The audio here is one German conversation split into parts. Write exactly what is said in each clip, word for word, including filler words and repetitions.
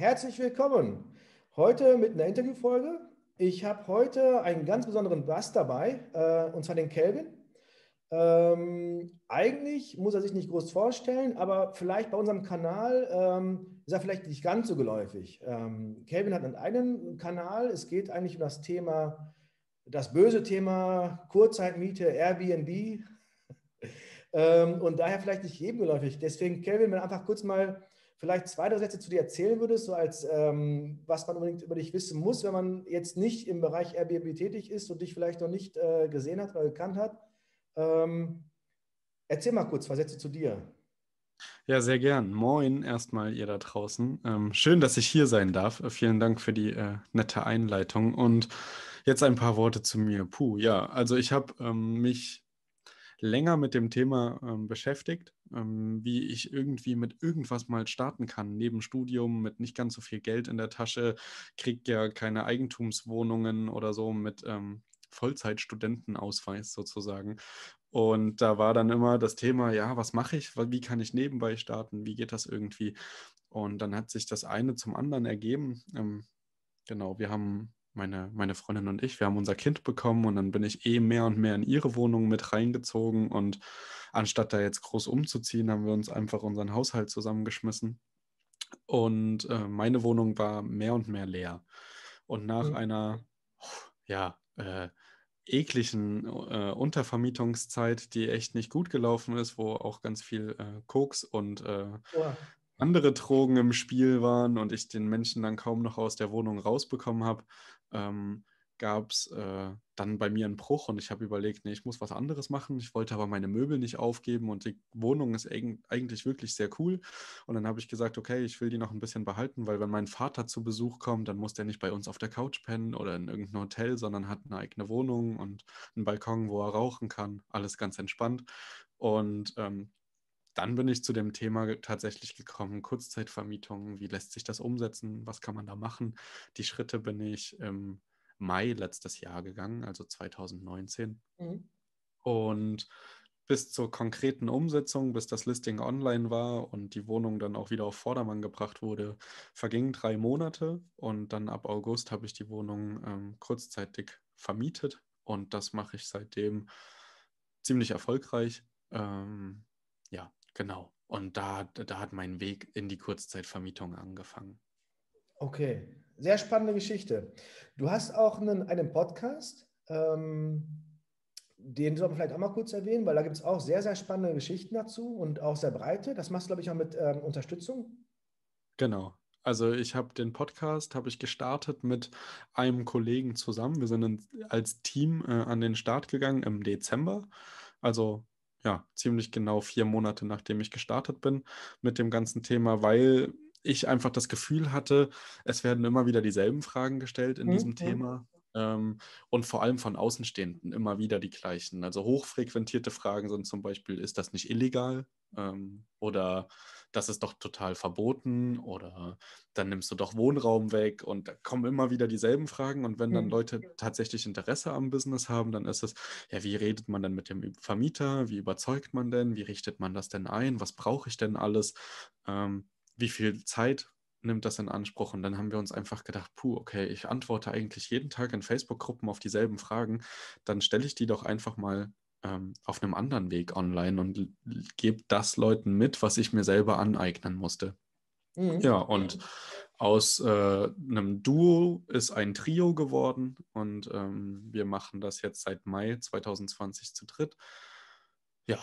herzlich willkommen. Heute mit einer Interviewfolge. Ich habe heute einen ganz besonderen Gast dabei, äh, und zwar den Kelvin. Ähm, eigentlich muss er sich nicht groß vorstellen, aber vielleicht bei unserem Kanal ähm, ist er vielleicht nicht ganz so geläufig. Ähm, Kelvin hat einen eigenen Kanal. Es geht eigentlich um das Thema, das böse Thema Kurzzeitmiete, Airbnb. Ähm, und daher vielleicht nicht jedem geläufig. Deswegen, Kelvin, wenn du einfach kurz mal vielleicht zwei, drei Sätze zu dir erzählen würdest, so als ähm, was man unbedingt über dich wissen muss, wenn man jetzt nicht im Bereich Airbnb tätig ist und dich vielleicht noch nicht äh, gesehen hat oder gekannt hat. Ähm, erzähl mal kurz zwei Sätze zu dir. Ja, sehr gern. Moin erstmal ihr da draußen. Ähm, schön, dass ich hier sein darf. Äh, vielen Dank für die äh, nette Einleitung. Und jetzt ein paar Worte zu mir. Puh, ja, also ich habe ähm, mich länger mit dem Thema ähm, beschäftigt, ähm, wie ich irgendwie mit irgendwas mal starten kann, neben Studium, mit nicht ganz so viel Geld in der Tasche, krieg ja keine Eigentumswohnungen oder so mit ähm, Vollzeitstudentenausweis sozusagen. Und da war dann immer das Thema, ja, was mache ich? Wie kann ich nebenbei starten? Wie geht das irgendwie? Und dann hat sich das eine zum anderen ergeben. Ähm, genau, wir haben, meine, meine Freundin und ich, wir haben unser Kind bekommen und dann bin ich eh mehr und mehr in ihre Wohnung mit reingezogen. Und anstatt da jetzt groß umzuziehen, haben wir uns einfach unseren Haushalt zusammengeschmissen. Und äh, meine Wohnung war mehr und mehr leer. Und nach Mhm. einer, ja, äh, ekligen äh, Untervermietungszeit, die echt nicht gut gelaufen ist, wo auch ganz viel äh, Koks und äh, Oha. andere Drogen im Spiel waren und ich den Menschen dann kaum noch aus der Wohnung rausbekommen habe, ähm, gab es äh, dann bei mir einen Bruch und ich habe überlegt, nee, ich muss was anderes machen. Ich wollte aber meine Möbel nicht aufgeben und die Wohnung ist eig eigentlich wirklich sehr cool. Und dann habe ich gesagt, okay, ich will die noch ein bisschen behalten, weil wenn mein Vater zu Besuch kommt, dann muss der nicht bei uns auf der Couch pennen oder in irgendeinem Hotel, sondern hat eine eigene Wohnung und einen Balkon, wo er rauchen kann. Alles ganz entspannt. Und ähm, dann bin ich zu dem Thema tatsächlich gekommen, Kurzzeitvermietung, wie lässt sich das umsetzen, was kann man da machen? Die Schritte bin ich im Mai letztes Jahr gegangen, also zwanzig neunzehn. Mhm. Und bis zur konkreten Umsetzung, bis das Listing online war und die Wohnung dann auch wieder auf Vordermann gebracht wurde, vergingen drei Monate und dann ab August habe ich die Wohnung ähm, kurzzeitig vermietet und das mache ich seitdem ziemlich erfolgreich. Ähm, ja, genau. Und da, da hat mein Weg in die Kurzzeitvermietung angefangen. Okay, sehr spannende Geschichte. Du hast auch einen, einen Podcast, ähm, den sollten wir vielleicht auch mal kurz erwähnen, weil da gibt es auch sehr, sehr spannende Geschichten dazu und auch sehr breite. Das machst du, glaube ich, auch mit ähm, Unterstützung. Genau. Also ich habe den Podcast, habe ich gestartet mit einem Kollegen zusammen. Wir sind in, als Team äh, an den Start gegangen im Dezember. Also ja, ziemlich genau vier Monate, nachdem ich gestartet bin mit dem ganzen Thema, weil ich einfach das Gefühl hatte, es werden immer wieder dieselben Fragen gestellt in diesem Mhm. Thema. Ähm, und vor allem von Außenstehenden immer wieder die gleichen. Also hochfrequentierte Fragen sind zum Beispiel, ist das nicht illegal? Ähm, oder das ist doch total verboten oder dann nimmst du doch Wohnraum weg und da kommen immer wieder dieselben Fragen und wenn dann Mhm. Leute tatsächlich Interesse am Business haben, dann ist es, ja, wie redet man denn mit dem Vermieter, wie überzeugt man denn, wie richtet man das denn ein, was brauche ich denn alles, ähm, wie viel Zeit nimmt das in Anspruch und dann haben wir uns einfach gedacht, puh, okay, ich antworte eigentlich jeden Tag in Facebook-Gruppen auf dieselben Fragen, dann stelle ich die doch einfach mal ähm, auf einem anderen Weg online und gebe das Leuten mit, was ich mir selber aneignen musste. Ja, Mhm. und aus äh, einem Duo ist ein Trio geworden und ähm, wir machen das jetzt seit Mai zwanzig zwanzig zu dritt. Ja,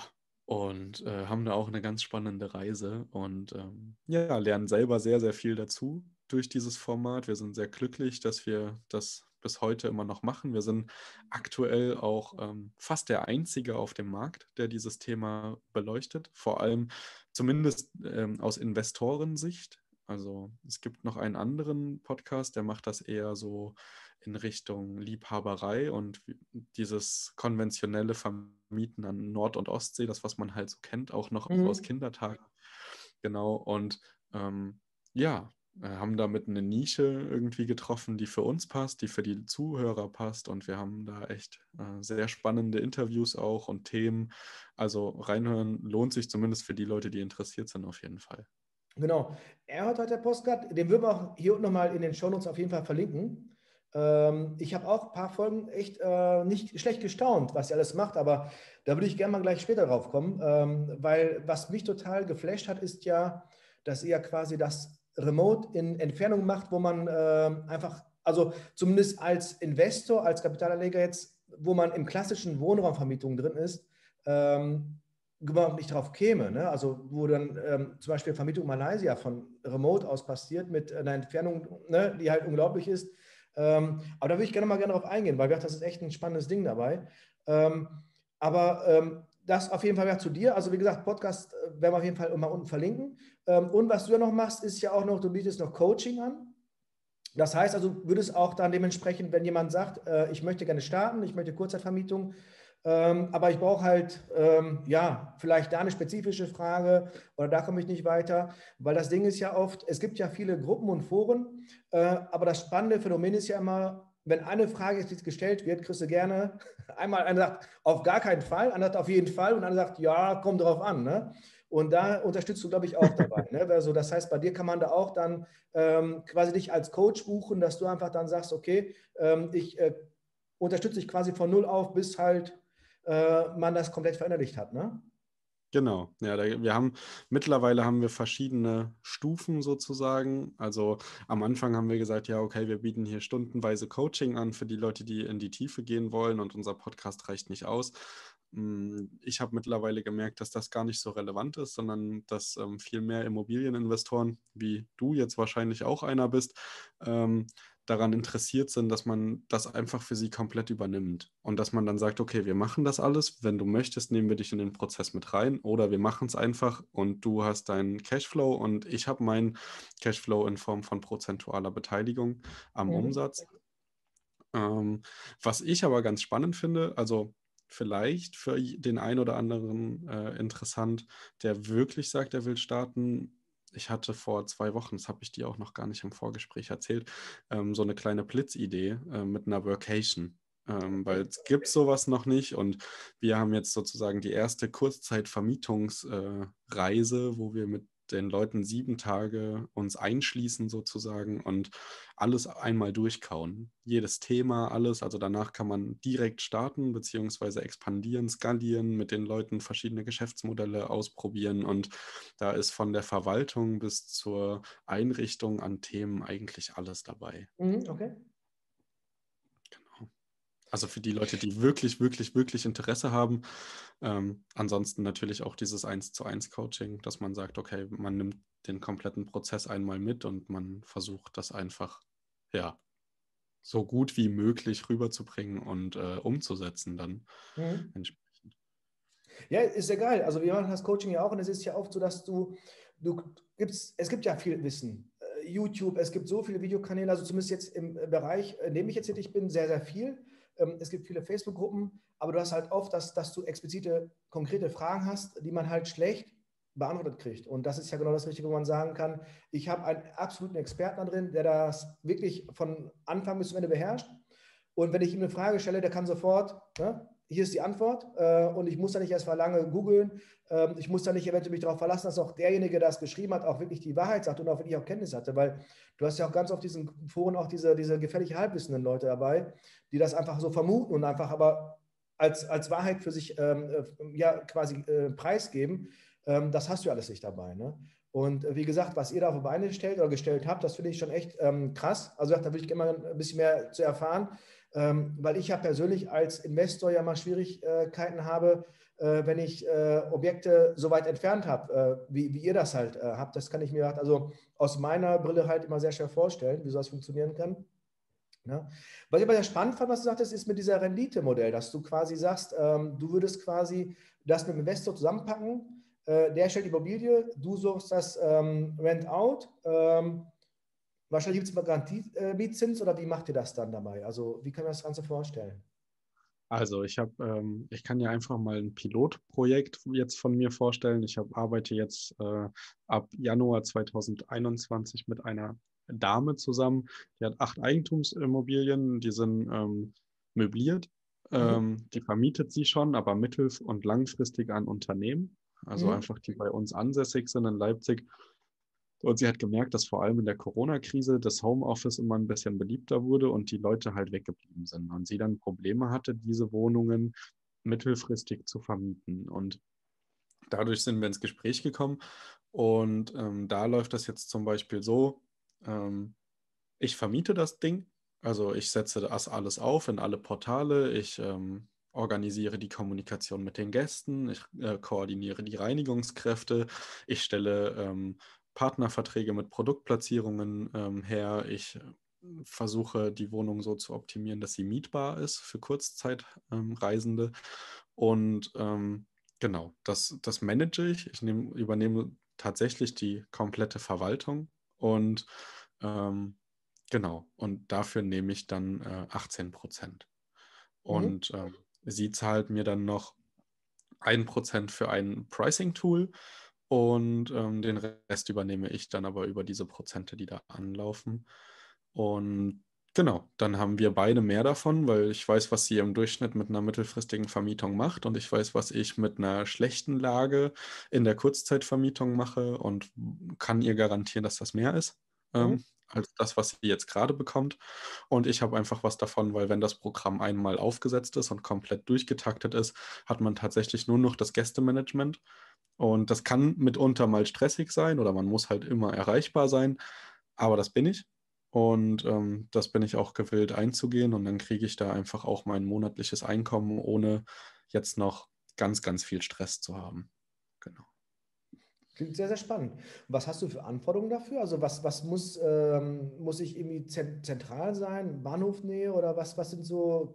und äh, haben da auch eine ganz spannende Reise und ähm, ja, lernen selber sehr, sehr viel dazu durch dieses Format. Wir sind sehr glücklich, dass wir das bis heute immer noch machen. Wir sind aktuell auch ähm, fast der Einzige auf dem Markt, der dieses Thema beleuchtet, vor allem zumindest ähm, aus Investorensicht. Also es gibt noch einen anderen Podcast, der macht das eher so in Richtung Liebhaberei und dieses konventionelle Vermieten an Nord- und Ostsee, das, was man halt so kennt, auch noch aus Mhm. Kindertagen. Genau, und ähm, ja, äh, haben damit eine Nische irgendwie getroffen, die für uns passt, die für die Zuhörer passt und wir haben da echt äh, sehr spannende Interviews auch und Themen. Also reinhören lohnt sich zumindest für die Leute, die interessiert sind, auf jeden Fall. Genau. Er hat heute der Postcard, den würden wir auch hier unten nochmal in den Shownotes auf jeden Fall verlinken. Ähm, ich habe auch ein paar Folgen echt äh, nicht schlecht gestaunt, was er alles macht, aber da würde ich gerne mal gleich später drauf kommen, ähm, weil was mich total geflasht hat, ist ja, dass er quasi das Remote in Entfernung macht, wo man ähm, einfach, also zumindest als Investor, als Kapitalanleger jetzt, wo man im klassischen Wohnraumvermietung drin ist, ähm, überhaupt nicht drauf käme. Ne? Also wo dann ähm, zum Beispiel Vermietung in Malaysia von Remote aus passiert mit einer Entfernung, ne, die halt unglaublich ist. Ähm, aber da würde ich gerne mal gerne darauf eingehen, weil das ist echt ein spannendes Ding dabei. Ähm, aber ähm, das auf jeden Fall ja zu dir. Also wie gesagt, Podcast äh, werden wir auf jeden Fall mal unten verlinken. Ähm, und was du ja noch machst, ist ja auch noch, du bietest noch Coaching an. Das heißt also, würde es auch dann dementsprechend, wenn jemand sagt, äh, ich möchte gerne starten, ich möchte Kurzzeitvermietung, ähm, aber ich brauche halt, ähm, ja, vielleicht da eine spezifische Frage oder da komme ich nicht weiter, weil das Ding ist ja oft, es gibt ja viele Gruppen und Foren, äh, aber das spannende Phänomen ist ja immer, wenn eine Frage jetzt gestellt wird, kriegst du gerne einmal, einer sagt, auf gar keinen Fall, einer sagt auf jeden Fall und einer sagt, ja, kommt drauf an. Ne? Und da unterstützt du, glaube ich, auch dabei. Ne? Also das heißt, bei dir kann man da auch dann ähm, quasi dich als Coach buchen, dass du einfach dann sagst, okay, ähm, ich äh, unterstütze dich quasi von null auf, bis halt äh, man das komplett verinnerlicht hat, ne? Genau, ja, da, wir haben mittlerweile haben wir verschiedene Stufen sozusagen. Also am Anfang haben wir gesagt, ja, okay, wir bieten hier stundenweise Coaching an für die Leute, die in die Tiefe gehen wollen und unser Podcast reicht nicht aus. Mm, Ich habe mittlerweile gemerkt, dass das gar nicht so relevant ist, sondern dass ähm, viel mehr Immobilieninvestoren, wie du jetzt wahrscheinlich auch einer bist, ähm, daran interessiert sind, dass man das einfach für sie komplett übernimmt und dass man dann sagt, okay, wir machen das alles, wenn du möchtest, nehmen wir dich in den Prozess mit rein oder wir machen es einfach und du hast deinen Cashflow und ich habe meinen Cashflow in Form von prozentualer Beteiligung am Mhm. Umsatz. Ähm, was ich aber ganz spannend finde, also vielleicht für den einen oder anderen äh, interessant, der wirklich sagt, er will starten. Ich hatte vor zwei Wochen, das habe ich dir auch noch gar nicht im Vorgespräch erzählt, ähm, so eine kleine Blitzidee äh, mit einer Workation. Ähm, weil es gibt sowas noch nicht und wir haben jetzt sozusagen die erste Kurzzeitvermietungsreise, äh, wo wir mit den Leuten sieben Tage uns einschließen sozusagen und alles einmal durchkauen. Jedes Thema, alles. Also danach kann man direkt starten, beziehungsweise expandieren, skalieren, mit den Leuten verschiedene Geschäftsmodelle ausprobieren. Und da ist von der Verwaltung bis zur Einrichtung an Themen eigentlich alles dabei. Mhm, okay. Genau. Also für die Leute, die wirklich, wirklich, wirklich Interesse haben. Ähm, ansonsten natürlich auch dieses eins zu eins Coaching, dass man sagt, okay, man nimmt den kompletten Prozess einmal mit und man versucht das einfach, ja, so gut wie möglich rüberzubringen und äh, umzusetzen dann Mhm. entsprechend. Ja, ist ja geil. Also wir machen das Coaching ja auch und es ist ja oft so, dass du, du gibt's, es gibt ja viel Wissen. Äh, YouTube, es gibt so viele Videokanäle, also zumindest jetzt im Bereich, in dem ich jetzt tätig bin, sehr, sehr viel. Ähm, es gibt viele Facebook-Gruppen, aber du hast halt oft, dass, dass du explizite, konkrete Fragen hast, die man halt schlecht beantwortet kriegt. Und das ist ja genau das Richtige, wo man sagen kann, ich habe einen absoluten Experten da drin, der das wirklich von Anfang bis zum Ende beherrscht. Und wenn ich ihm eine Frage stelle, der kann sofort, ne, hier ist die Antwort äh, und ich muss da nicht erst mal lange googeln. Ähm, ich muss da nicht eventuell mich darauf verlassen, dass auch derjenige, der das geschrieben hat, auch wirklich die Wahrheit sagt und auch wirklich auch Kenntnis hatte, weil du hast ja auch ganz oft diesen Foren auch diese, diese gefährlich halbwissenden Leute dabei, die das einfach so vermuten und einfach aber als, als Wahrheit für sich ähm, äh, ja quasi äh, preisgeben. Ähm, das hast du alles nicht dabei. Ne? Und äh, wie gesagt, was ihr da auf die Beine stellt oder gestellt habt, das finde ich schon echt ähm, krass. Also da würde ich gerne mal ein bisschen mehr zu erfahren. Ähm, weil ich ja persönlich als Investor ja mal Schwierigkeiten habe, äh, wenn ich äh, Objekte so weit entfernt habe, äh, wie, wie ihr das halt äh, habt. Das kann ich mir halt also aus meiner Brille halt immer sehr schwer vorstellen, wie sowas funktionieren kann. Ja. Was ich aber sehr spannend fand, was du sagtest, ist mit dieser Rendite-Modell, dass du quasi sagst, ähm, du würdest quasi das mit dem Investor zusammenpacken, äh, der stellt die Immobilie, du suchst das ähm, Rent-out, ähm, wahrscheinlich gibt es mal Garantiemietzins oder wie macht ihr das dann dabei? Also wie kann man das Ganze vorstellen? Also ich habe, ähm, ich kann dir einfach mal ein Pilotprojekt jetzt von mir vorstellen. Ich hab, arbeite jetzt äh, ab Januar zweitausendeinundzwanzig mit einer Dame zusammen. Die hat acht Eigentumsimmobilien, die sind ähm, möbliert. Mhm. Ähm, die vermietet sie schon, aber mittel- und langfristig an Unternehmen. Also Mhm. einfach, die bei uns ansässig sind in Leipzig. Und sie hat gemerkt, dass vor allem in der Corona-Krise das Homeoffice immer ein bisschen beliebter wurde und die Leute halt weggeblieben sind. Und sie dann Probleme hatte, diese Wohnungen mittelfristig zu vermieten. Und dadurch sind wir ins Gespräch gekommen. Und ähm, da läuft das jetzt zum Beispiel so, ähm, ich vermiete das Ding, also ich setze das alles auf in alle Portale, ich ähm, organisiere die Kommunikation mit den Gästen, ich äh, koordiniere die Reinigungskräfte, ich stelle ähm, Partnerverträge mit Produktplatzierungen ähm, her, ich äh, versuche die Wohnung so zu optimieren, dass sie mietbar ist für Kurzzeitreisende ähm, und ähm, genau, das, das manage ich, ich nehm, übernehme tatsächlich die komplette Verwaltung und ähm, genau, und dafür nehme ich dann äh, achtzehn Prozent. Mhm. Und ähm, sie zahlt mir dann noch ein Prozent für ein Pricing-Tool und ähm, den Rest übernehme ich dann aber über diese Prozente, die da anlaufen. Und genau, dann haben wir beide mehr davon, weil ich weiß, was sie im Durchschnitt mit einer mittelfristigen Vermietung macht und ich weiß, was ich mit einer schlechten Lage in der Kurzzeitvermietung mache und kann ihr garantieren, dass das mehr ist Mhm. ähm, als das, was sie jetzt gerade bekommt. Und ich habe einfach was davon, weil wenn das Programm einmal aufgesetzt ist und komplett durchgetaktet ist, hat man tatsächlich nur noch das Gästemanagement. Und das kann mitunter mal stressig sein oder man muss halt immer erreichbar sein, aber das bin ich. Und ähm, das bin ich auch gewillt einzugehen und dann kriege ich da einfach auch mein monatliches Einkommen, ohne jetzt noch ganz, ganz viel Stress zu haben. Genau. Klingt sehr, sehr spannend. Was hast du für Anforderungen dafür? Also was, was muss, ähm, muss ich irgendwie zent- zentral sein, Bahnhofnähe oder was, was sind so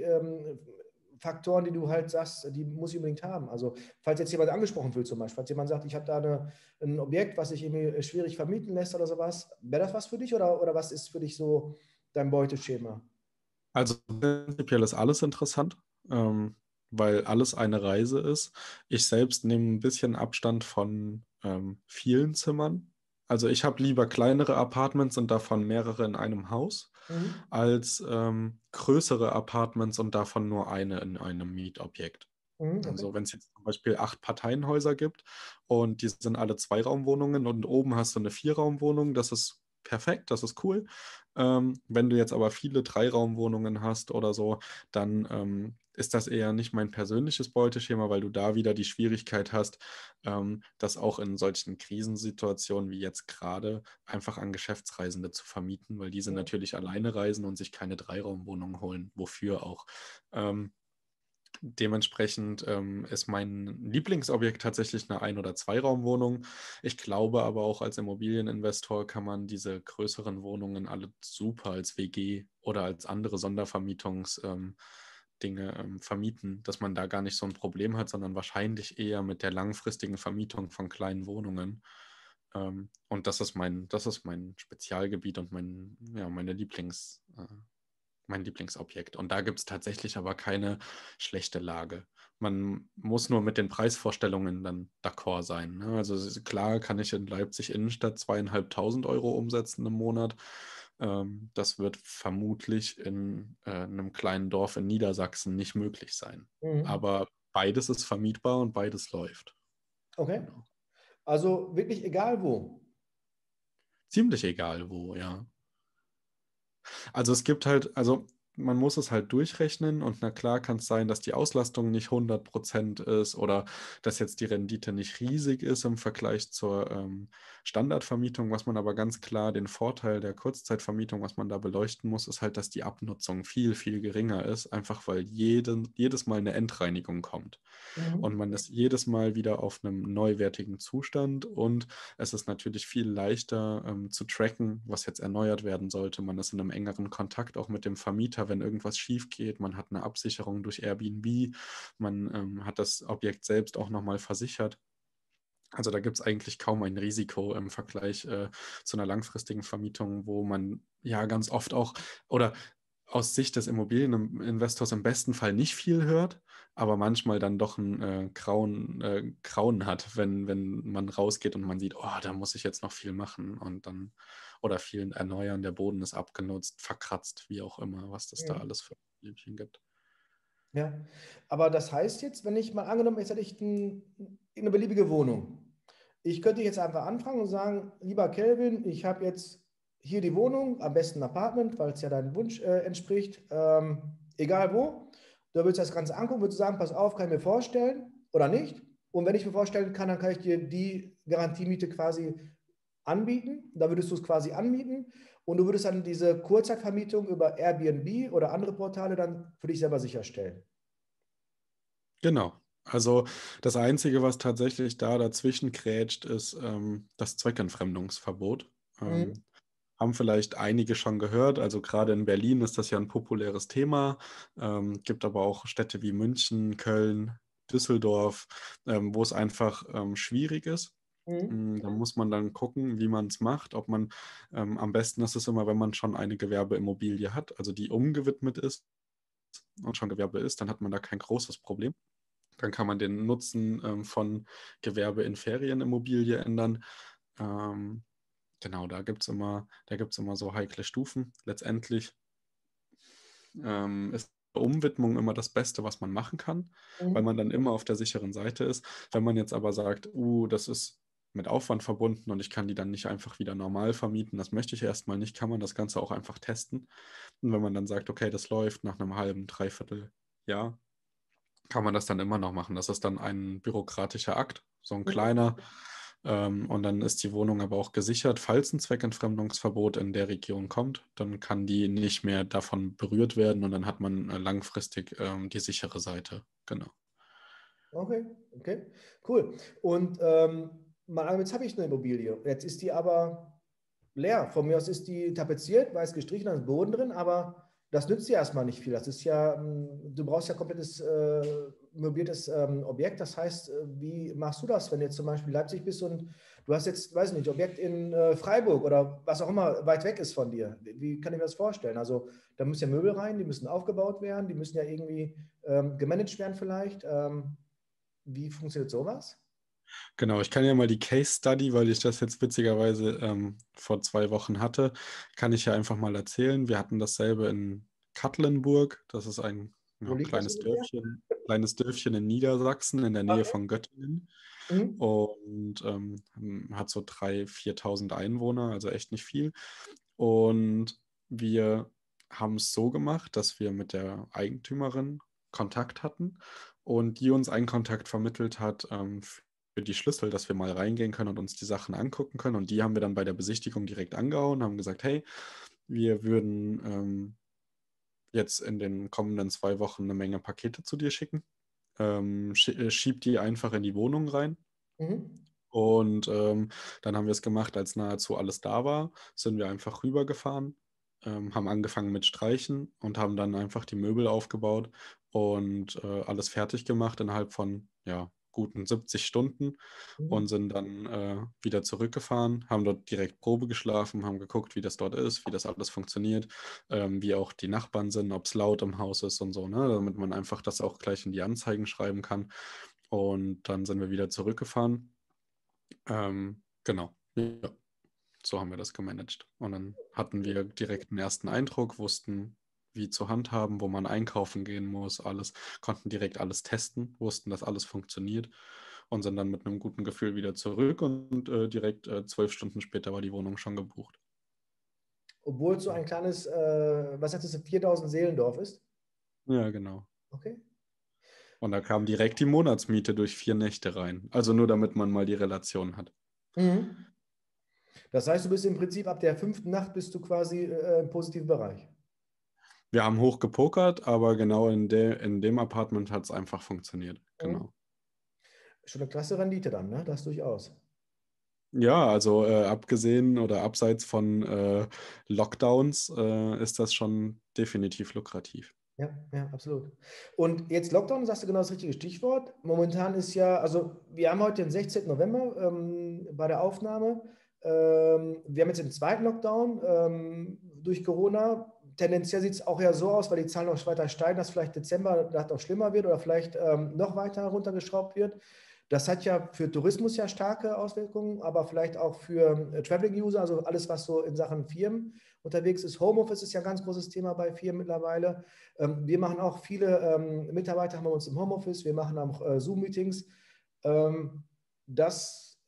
Key-Faktoren, die du halt sagst, die muss ich unbedingt haben? Also falls jetzt jemand angesprochen wird zum Beispiel, falls jemand sagt, ich habe da eine, ein Objekt, was sich irgendwie schwierig vermieten lässt oder sowas, wäre das was für dich oder, oder was ist für dich so dein Beuteschema? Also prinzipiell ist alles interessant, ähm, weil alles eine Reise ist. Ich selbst nehme ein bisschen Abstand von ähm, vielen Zimmern. Also ich habe lieber kleinere Apartments und davon mehrere in einem Haus, Mhm. als ähm, größere Apartments und davon nur eine in einem Mietobjekt. Mhm, okay. Also wenn es jetzt zum Beispiel acht Parreienhäuser gibt und die sind alle Zweiraumwohnungen und oben hast du eine Vierraumwohnung, das ist perfekt, das ist cool. Ähm, wenn du jetzt aber viele Dreiraumwohnungen hast oder so, dann ähm, ist das eher nicht mein persönliches Beuteschema, weil du da wieder die Schwierigkeit hast, ähm, das auch in solchen Krisensituationen wie jetzt gerade einfach an Geschäftsreisende zu vermieten, weil diese Mhm. natürlich alleine reisen und sich keine Dreiraumwohnung holen. Wofür auch? Ähm, Dementsprechend ähm, ist mein Lieblingsobjekt tatsächlich eine Ein- oder Zweiraumwohnung. Ich glaube aber auch als Immobilieninvestor kann man diese größeren Wohnungen alle super als W G oder als andere Sondervermietungs ähm, Dinge ähm, vermieten, dass man da gar nicht so ein Problem hat, sondern wahrscheinlich eher mit der langfristigen Vermietung von kleinen Wohnungen. Ähm, und das ist mein, das ist mein Spezialgebiet und mein, ja, meine Lieblings, äh, mein Lieblingsobjekt. Und da gibt es tatsächlich aber keine schlechte Lage. Man muss nur mit den Preisvorstellungen dann d'accord sein. Ne? Also es ist klar kann ich in Leipzig Innenstadt zweieinhalbtausend Euro umsetzen im Monat. Ähm, das wird vermutlich in äh, einem kleinen Dorf in Niedersachsen nicht möglich sein. Mhm. Aber beides ist vermietbar und beides läuft. Okay. Genau. Also wirklich egal wo. Ziemlich egal wo, ja. Also es gibt halt, also man muss es halt durchrechnen und na klar kann es sein, dass die Auslastung nicht hundert Prozent ist oder dass jetzt die Rendite nicht riesig ist im Vergleich zur ähm, Standardvermietung. Was man aber ganz klar, den Vorteil der Kurzzeitvermietung, was man da beleuchten muss, ist halt, dass die Abnutzung viel, viel geringer ist, einfach weil jeden, jedes Mal eine Endreinigung kommt. Und Mhm. man ist jedes Mal wieder auf einem neuwertigen Zustand und es ist natürlich viel leichter ähm, zu tracken, was jetzt erneuert werden sollte. Man ist in einem engeren Kontakt auch mit dem Vermieter, wenn irgendwas schief geht. Man hat eine Absicherung durch Airbnb. Man ähm, hat das Objekt selbst auch nochmal versichert. Also da gibt es eigentlich kaum ein Risiko im Vergleich äh, zu einer langfristigen Vermietung, wo man ja ganz oft auch oder aus Sicht des Immobilieninvestors im besten Fall nicht viel hört, aber manchmal dann doch einen äh, grauen, äh, Grauen hat, wenn, wenn man rausgeht und man sieht, oh, da muss ich jetzt noch viel machen und dann oder viel erneuern, der Boden ist abgenutzt, verkratzt, wie auch immer, was das da Mhm. alles für Problemchen gibt. Ja, aber das heißt jetzt, wenn ich mal angenommen, jetzt hätte ich ein, eine beliebige Wohnung. ich könnte jetzt einfach anfangen und sagen, lieber Kelvin, ich habe jetzt hier die Wohnung, am besten ein Apartment, weil es ja deinem Wunsch äh, entspricht, ähm, egal wo. Du willst das Ganze angucken, würdest du sagen, pass auf, kann ich mir vorstellen oder nicht? Und wenn ich mir vorstellen kann, dann kann ich dir die Garantiemiete quasi anbieten. Da würdest du es quasi anmieten und du würdest dann diese Kurzzeitvermietung über Airbnb oder andere Portale dann für dich selber sicherstellen. Genau. Also das Einzige, was tatsächlich da dazwischen krätscht, ist ähm, das Zweckentfremdungsverbot. Mhm. Ähm, haben vielleicht einige schon gehört. Also gerade in Berlin ist das ja ein populäres Thema. Ähm, gibt aber auch Städte wie München, Köln, Düsseldorf, ähm, wo es einfach ähm, schwierig ist. Mhm. Mm, Da muss man dann gucken, wie man es macht. Ob man ähm, am besten ist es immer, wenn man schon eine Gewerbeimmobilie hat, also die umgewidmet ist und schon Gewerbe ist, dann hat man da kein großes Problem. Dann kann man den Nutzen ähm, von Gewerbe in Ferienimmobilie ändern. Ähm, genau, da gibt es immer, da gibt's immer so heikle Stufen. Letztendlich ähm, ist Umwidmung immer das Beste, was man machen kann, weil Mhm. man dann immer auf der sicheren Seite ist. Wenn man jetzt aber sagt, uh, das ist mit Aufwand verbunden und ich kann die dann nicht einfach wieder normal vermieten, das möchte ich erstmal nicht, kann man das Ganze auch einfach testen. Und wenn man dann sagt, okay, das läuft nach einem halben, dreiviertel Jahr, kann man das dann immer noch machen. Das ist dann ein bürokratischer Akt, so ein Mhm. kleiner. Ähm, und dann ist die Wohnung aber auch gesichert. Falls ein Zweckentfremdungsverbot in der Region kommt, dann kann die nicht mehr davon berührt werden und dann hat man äh, langfristig ähm, die sichere Seite. Genau. Okay, okay, cool. Und ähm, mal, jetzt habe ich eine Immobilie. Jetzt ist die aber leer. Von mir aus ist die tapeziert, weiß gestrichen, da ist Boden drin, aber das nützt dir erstmal nicht viel. Das ist ja, ähm, du brauchst ja komplettes äh, möbliertes ähm, Objekt. Das heißt, äh, wie machst du das, wenn du jetzt zum Beispiel in Leipzig bist und du hast jetzt, weiß nicht, Objekt in äh, Freiburg oder was auch immer weit weg ist von dir? Wie kann ich mir das vorstellen? Also da müssen ja Möbel rein, die müssen aufgebaut werden, die müssen ja irgendwie ähm, gemanagt werden vielleicht. Ähm, wie funktioniert sowas? Genau, ich kann ja mal die Case Study, weil ich das jetzt witzigerweise ähm, vor zwei Wochen hatte, kann ich ja einfach mal erzählen. Wir hatten dasselbe in Katlenburg. Das ist ein Wo ja, liegt das kleines ungefähr? Dörfchen, kleines Dörfchen in Niedersachsen in der Nähe Okay. von Göttingen. Mhm. Und ähm, hat so dreitausend, viertausend Einwohner, also echt nicht viel. Und wir haben es so gemacht, dass wir mit der Eigentümerin Kontakt hatten und die uns einen Kontakt vermittelt hat ähm, für die Schlüssel, dass wir mal reingehen können und uns die Sachen angucken können. Und die haben wir dann bei der Besichtigung direkt angehauen, haben gesagt, hey, wir würden ähm, jetzt in den kommenden zwei Wochen eine Menge Pakete zu dir schicken. Ähm, schie- äh, schieb die einfach in die Wohnung rein. Mhm. Und ähm, dann haben wir es gemacht, als nahezu alles da war, sind wir einfach rübergefahren, ähm, haben angefangen mit Streichen und haben dann einfach die Möbel aufgebaut und äh, alles fertig gemacht innerhalb von ja, guten siebzig Stunden und Mhm. sind dann äh, wieder zurückgefahren, haben dort direkt Probe geschlafen, haben geguckt, wie das dort ist, wie das alles funktioniert, ähm, wie auch die Nachbarn sind, ob es laut im Haus ist und so, ne, damit man einfach das auch gleich in die Anzeigen schreiben kann. Und dann sind wir wieder zurückgefahren. Ähm, genau. Ja, so haben wir das gemanagt. Und dann hatten wir direkt einen ersten Eindruck, wussten, wie zu handhaben, wo man einkaufen gehen muss, alles, konnten direkt alles testen, wussten, dass alles funktioniert und sind dann mit einem guten Gefühl wieder zurück und äh, direkt äh, zwölf Stunden später war die Wohnung schon gebucht. Obwohl es so ein kleines, äh, was heißt das, viertausend Seelendorf ist. Ja, genau. Okay. Und da kam direkt die Monatsmiete durch vier Nächte rein. Also nur damit man mal die Relation hat. Mhm. Das heißt, du bist im Prinzip ab der fünften Nacht bist du quasi äh, im positiven Bereich. Wir haben hoch gepokert, aber genau in, de in dem Apartment hat es einfach funktioniert. Mhm. Genau. Schon eine klasse Rendite dann, ne? Das durchaus. Ja, also äh, abgesehen oder abseits von äh, Lockdowns äh, ist das schon definitiv lukrativ. Ja, ja, absolut. Und jetzt Lockdown, sagst du genau das richtige Stichwort. Momentan ist ja, also wir haben heute den sechzehnten November ähm, bei der Aufnahme. Ähm, wir haben jetzt den zweiten Lockdown ähm, durch Corona. Tendenziell sieht es auch ja so aus, weil die Zahlen noch weiter steigen, dass vielleicht Dezember das noch schlimmer wird oder vielleicht ähm, noch weiter runtergeschraubt wird. Das hat ja für Tourismus ja starke Auswirkungen, aber vielleicht auch für äh, Traveling-User, also alles, was so in Sachen Firmen unterwegs ist. Homeoffice ist ja ein ganz großes Thema bei Firmen mittlerweile. Ähm, wir machen auch viele ähm, Mitarbeiter haben wir uns im Homeoffice, wir machen auch äh, Zoom-Meetings. Ähm, das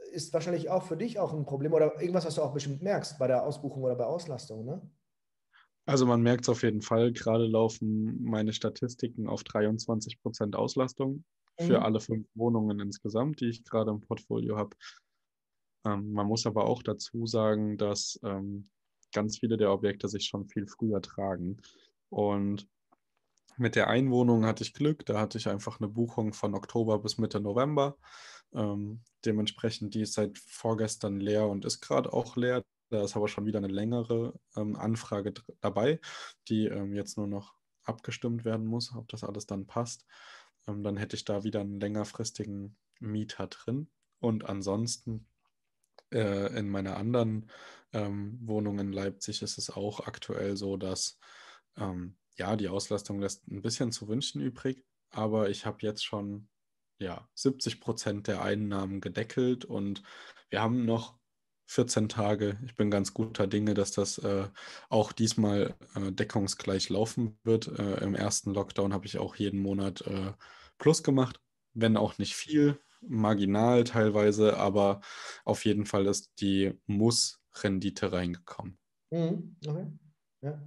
ist wahrscheinlich auch für dich auch ein Problem oder irgendwas, was du auch bestimmt merkst bei der Ausbuchung oder bei Auslastung, ne? Also man merkt es auf jeden Fall, gerade laufen meine Statistiken auf dreiundzwanzig Prozent Auslastung für Mhm. alle fünf Wohnungen insgesamt, die ich gerade im Portfolio habe. Ähm, man muss aber auch dazu sagen, dass ähm, ganz viele der Objekte sich schon viel früher tragen. Und mit der Einwohnung hatte ich Glück, da hatte ich einfach eine Buchung von Oktober bis Mitte November. Ähm, dementsprechend, die ist seit vorgestern leer und ist gerade auch leer. Da ist aber schon wieder eine längere ähm, Anfrage dr- dabei, die ähm, jetzt nur noch abgestimmt werden muss, ob das alles dann passt. Ähm, dann hätte ich da wieder einen längerfristigen Mieter drin. Und ansonsten äh, in meiner anderen ähm, Wohnung in Leipzig ist es auch aktuell so, dass ähm, ja, die Auslastung lässt ein bisschen zu wünschen übrig, aber ich habe jetzt schon ja, siebzig Prozent der Einnahmen gedeckelt und wir haben noch vierzehn Tage. Ich bin ganz guter Dinge, dass das äh, auch diesmal äh, deckungsgleich laufen wird. Äh, im ersten Lockdown habe ich auch jeden Monat äh, Plus gemacht, wenn auch nicht viel, marginal teilweise, aber auf jeden Fall ist die Muss-Rendite reingekommen. Mhm. Okay. Ja,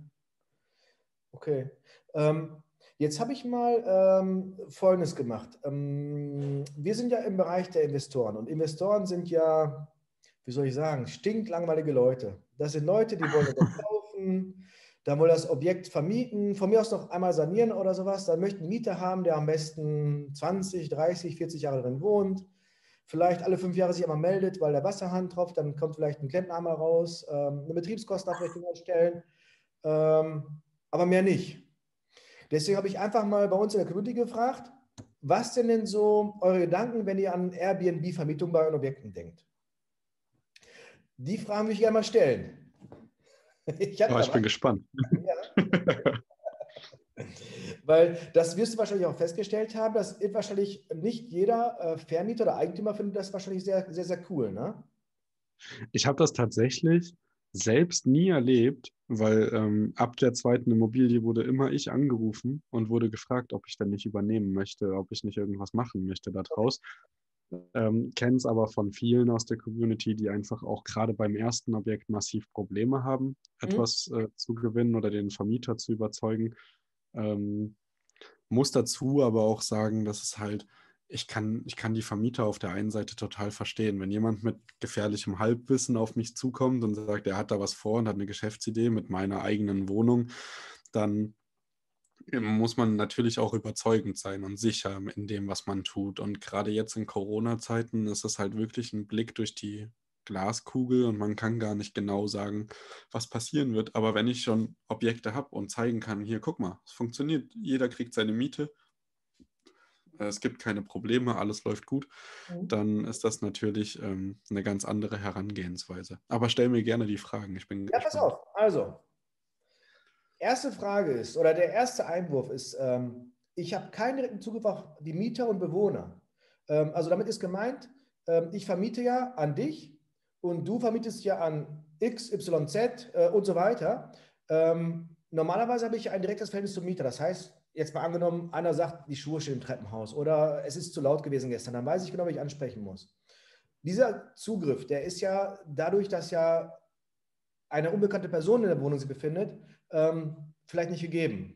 okay. Ähm, jetzt habe ich mal ähm, Folgendes gemacht. Ähm, wir sind ja im Bereich der Investoren und Investoren sind ja, wie soll ich sagen, stinklangweilige Leute. Das sind Leute, die wollen etwas kaufen, dann wollen das Objekt vermieten, von mir aus noch einmal sanieren oder sowas. Dann möchten einen Mieter haben, der am besten zwanzig, dreißig, vierzig Jahre drin wohnt. Vielleicht alle fünf Jahre sich einmal meldet, weil der Wasserhahn tropft, dann kommt vielleicht ein Klempner raus, ähm, eine Betriebskostenabrechnung erstellen, ähm, aber mehr nicht. Deswegen habe ich einfach mal bei uns in der Community gefragt, was denn denn so eure Gedanken, wenn ihr an Airbnb-Vermietung bei euren Objekten denkt? Die Fragen würde ich gerne mal stellen. Ich habe Aber da ich bin was. gespannt. Ja. Weil das wirst du wahrscheinlich auch festgestellt haben, dass wahrscheinlich nicht jeder äh, Vermieter oder Eigentümer findet das wahrscheinlich sehr, sehr, sehr cool, ne? Ich habe das tatsächlich selbst nie erlebt, weil ähm, ab der zweiten Immobilie wurde immer ich angerufen und wurde gefragt, ob ich denn nicht übernehmen möchte, ob ich nicht irgendwas machen möchte daraus. Ähm, Kenne es aber von vielen aus der Community, die einfach auch gerade beim ersten Objekt massiv Probleme haben, Mhm. etwas äh, zu gewinnen oder den Vermieter zu überzeugen. Ähm, Muss dazu aber auch sagen, dass es halt, ich kann, ich kann die Vermieter auf der einen Seite total verstehen. Wenn jemand mit gefährlichem Halbwissen auf mich zukommt und sagt, er hat da was vor und hat eine Geschäftsidee mit meiner eigenen Wohnung, dann muss man natürlich auch überzeugend sein und sicher in dem, was man tut. Und gerade jetzt in Corona-Zeiten ist es halt wirklich ein Blick durch die Glaskugel und man kann gar nicht genau sagen, was passieren wird. Aber wenn ich schon Objekte habe und zeigen kann, hier, guck mal, es funktioniert, jeder kriegt seine Miete, äh, es gibt keine Probleme, alles läuft gut, Mhm. dann ist das natürlich ähm, eine ganz andere Herangehensweise. Aber stell mir gerne die Fragen, ich bin Ja, pass gespannt. auf. Also, erste Frage ist, oder der erste Einwurf ist, ähm, ich habe keinen direkten Zugriff auf die Mieter und Bewohner. Ähm, also damit ist gemeint, ähm, ich vermiete ja an dich und du vermietest ja an X, Y, Z äh, und so weiter. Ähm, normalerweise habe ich ein direktes Verhältnis zum Mieter. Das heißt, jetzt mal angenommen, einer sagt, die Schuhe stehen im Treppenhaus oder es ist zu laut gewesen gestern, dann weiß ich genau, wie ich ansprechen muss. Dieser Zugriff, der ist ja dadurch, dass ja eine unbekannte Person in der Wohnung sich befindet, ähm, vielleicht nicht gegeben.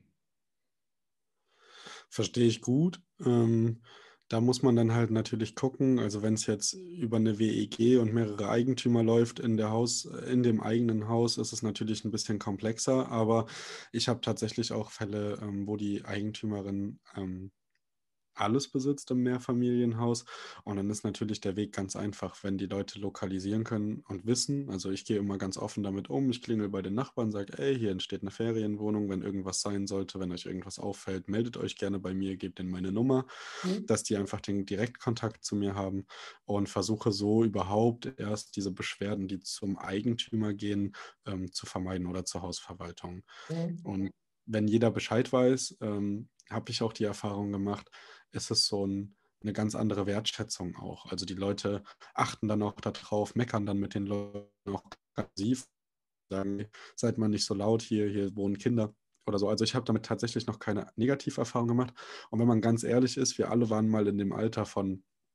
Verstehe ich gut. Ähm, da muss man dann halt natürlich gucken, also wenn es jetzt über eine W E G und mehrere Eigentümer läuft in der Haus, in dem eigenen Haus, ist es natürlich ein bisschen komplexer, aber ich habe tatsächlich auch Fälle, ähm, wo die Eigentümerin ähm, alles besitzt im Mehrfamilienhaus. Und dann ist natürlich der Weg ganz einfach, wenn die Leute lokalisieren können und wissen. Also ich gehe immer ganz offen damit um. Ich klingel bei den Nachbarn, sage, ey, hier entsteht eine Ferienwohnung. Wenn irgendwas sein sollte, wenn euch irgendwas auffällt, meldet euch gerne bei mir, gebt ihnen meine Nummer, Mhm. dass die einfach den Direktkontakt zu mir haben und versuche so überhaupt erst diese Beschwerden, die zum Eigentümer gehen, ähm, zu vermeiden oder zur Hausverwaltung. Mhm. Und wenn jeder Bescheid weiß, ähm, habe ich auch die Erfahrung gemacht, ist es so ein, eine ganz andere Wertschätzung auch. Also die Leute achten dann auch darauf, meckern dann mit den Leuten auch massiv, sagen, seid mal nicht so laut, hier, hier wohnen Kinder oder so. Also ich habe damit tatsächlich noch keine Negativerfahrung gemacht. Und wenn man ganz ehrlich ist, wir alle waren mal in dem Alter von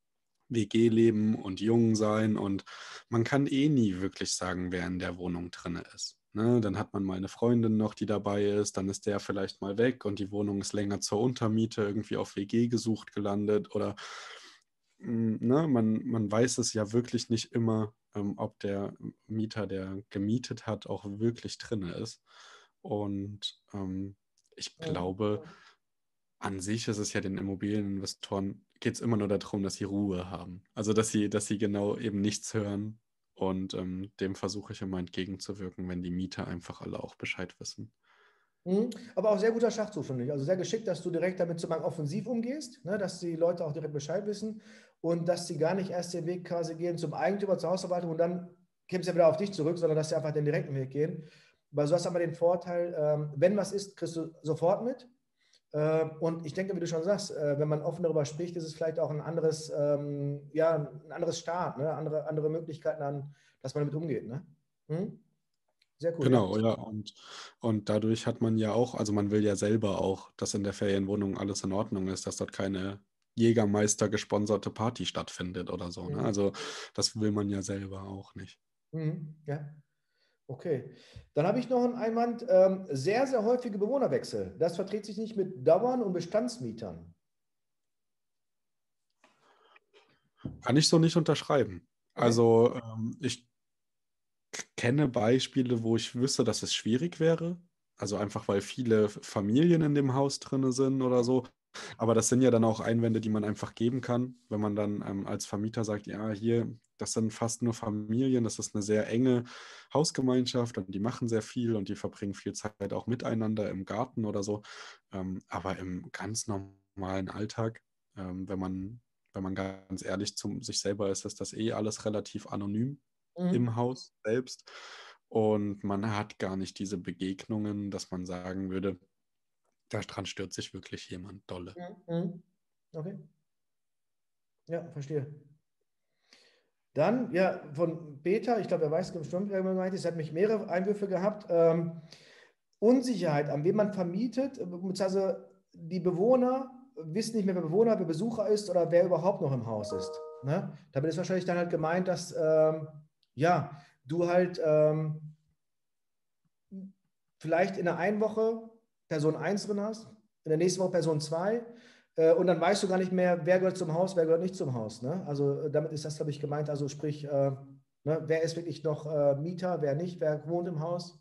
W G leben und jung sein und man kann eh nie wirklich sagen, wer in der Wohnung drin ist. Ne? Dann hat man mal eine Freundin noch, die dabei ist, dann ist der vielleicht mal weg und die Wohnung ist länger zur Untermiete irgendwie auf W G gesucht gelandet oder mm, ne? man, man weiß es ja wirklich nicht immer, ähm, ob der Mieter, der gemietet hat, auch wirklich drin ist. Und ähm, ich Mhm. glaube, an sich ist es ja den Immobilieninvestoren, geht es immer nur darum, dass sie Ruhe haben. Also dass sie, dass sie genau eben nichts hören. Und ähm, dem versuche ich immer entgegenzuwirken, wenn die Mieter einfach alle auch Bescheid wissen. Mhm. Aber auch sehr guter Schachzug, finde ich. Also sehr geschickt, dass du direkt damit sozusagen offensiv umgehst, ne? Dass die Leute auch direkt Bescheid wissen und dass sie gar nicht erst den Weg quasi gehen zum Eigentümer, zur Hausverwaltung und dann käme es ja wieder auf dich zurück, sondern dass sie einfach den direkten Weg gehen. Weil so hast du aber den Vorteil, ähm, wenn was ist, kriegst du sofort mit. Äh, und ich denke, wie du schon sagst, äh, wenn man offen darüber spricht, ist es vielleicht auch ein anderes, ähm, ja, ein anderes Start, ne? Andere, andere Möglichkeiten, an, dass man damit umgeht. Ne? Mhm. Sehr cool, ja. Genau, ja. Und, und dadurch hat man ja auch, also man will ja selber auch, dass in der Ferienwohnung alles in Ordnung ist, dass dort keine Jägermeister gesponserte Party stattfindet oder so. Ne? Mhm. Also das will man ja selber auch nicht. Mhm. Ja. Okay. Dann habe ich noch einen Einwand. Ähm, sehr, sehr häufige Bewohnerwechsel. Das verträgt sich nicht mit Dauern und Bestandsmietern. Kann ich so nicht unterschreiben. Okay. Also ähm, ich kenne Beispiele, wo ich wüsste, dass es schwierig wäre. Also einfach, weil viele Familien in dem Haus drin sind oder so. Aber das sind ja dann auch Einwände, die man einfach geben kann, wenn man dann ähm, als Vermieter sagt, ja, hier, das sind fast nur Familien, das ist eine sehr enge Hausgemeinschaft und die machen sehr viel und die verbringen viel Zeit auch miteinander im Garten oder so. Ähm, aber im ganz normalen Alltag, ähm, wenn man, wenn man ganz ehrlich zu sich selber ist, ist das eh alles relativ anonym Mhm. im Haus selbst. Und man hat gar nicht diese Begegnungen, dass man sagen würde, daran stört sich wirklich jemand dolle. Mhm. Mhm. Okay. Ja, verstehe. Dann, ja, von Peter, ich glaube, er weiß bestimmt, wer gemeint ist, er hat mich mehrere Einwürfe gehabt. Ähm, Unsicherheit, an wen man vermietet, beziehungsweise die Bewohner wissen nicht mehr, wer Bewohner, wer Besucher ist oder wer überhaupt noch im Haus ist. Ne? Damit ist wahrscheinlich dann halt gemeint, dass ähm, ja, du halt ähm, vielleicht in der einen Woche Person eins drin hast, in der nächsten Woche Person zwei äh, und dann weißt du gar nicht mehr, wer gehört zum Haus, wer gehört nicht zum Haus. Ne? Also äh, damit ist das, glaube ich, gemeint, also sprich, äh, ne, wer ist wirklich noch äh, Mieter, wer nicht, wer wohnt im Haus.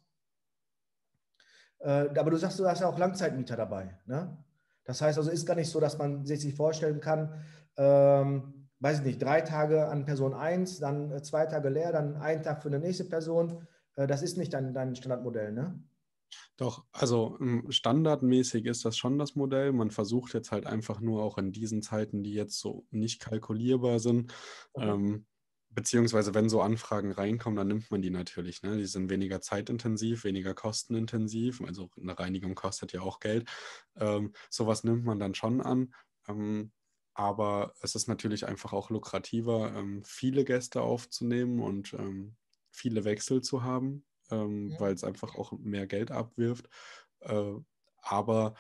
Äh, aber du sagst, du hast ja auch Langzeitmieter dabei. Ne? Das heißt also, ist gar nicht so, dass man sich sich vorstellen kann, ähm, weiß ich nicht, drei Tage an Person eins, dann äh, zwei Tage leer, dann einen Tag für eine nächste Person. Äh, das ist nicht dein, dein Standardmodell, ne? Doch, also ähm, standardmäßig ist das schon das Modell. Man versucht jetzt halt einfach nur auch in diesen Zeiten, die jetzt so nicht kalkulierbar sind, Okay. ähm, beziehungsweise wenn so Anfragen reinkommen, dann nimmt man die natürlich. Ne? Die sind weniger zeitintensiv, weniger kostenintensiv. Also eine Reinigung kostet ja auch Geld. Ähm, sowas nimmt man dann schon an. Ähm, aber es ist natürlich einfach auch lukrativer, ähm, viele Gäste aufzunehmen und ähm, viele Wechsel zu haben, ähm, weil Mhm. es einfach auch mehr Geld abwirft. Äh, aber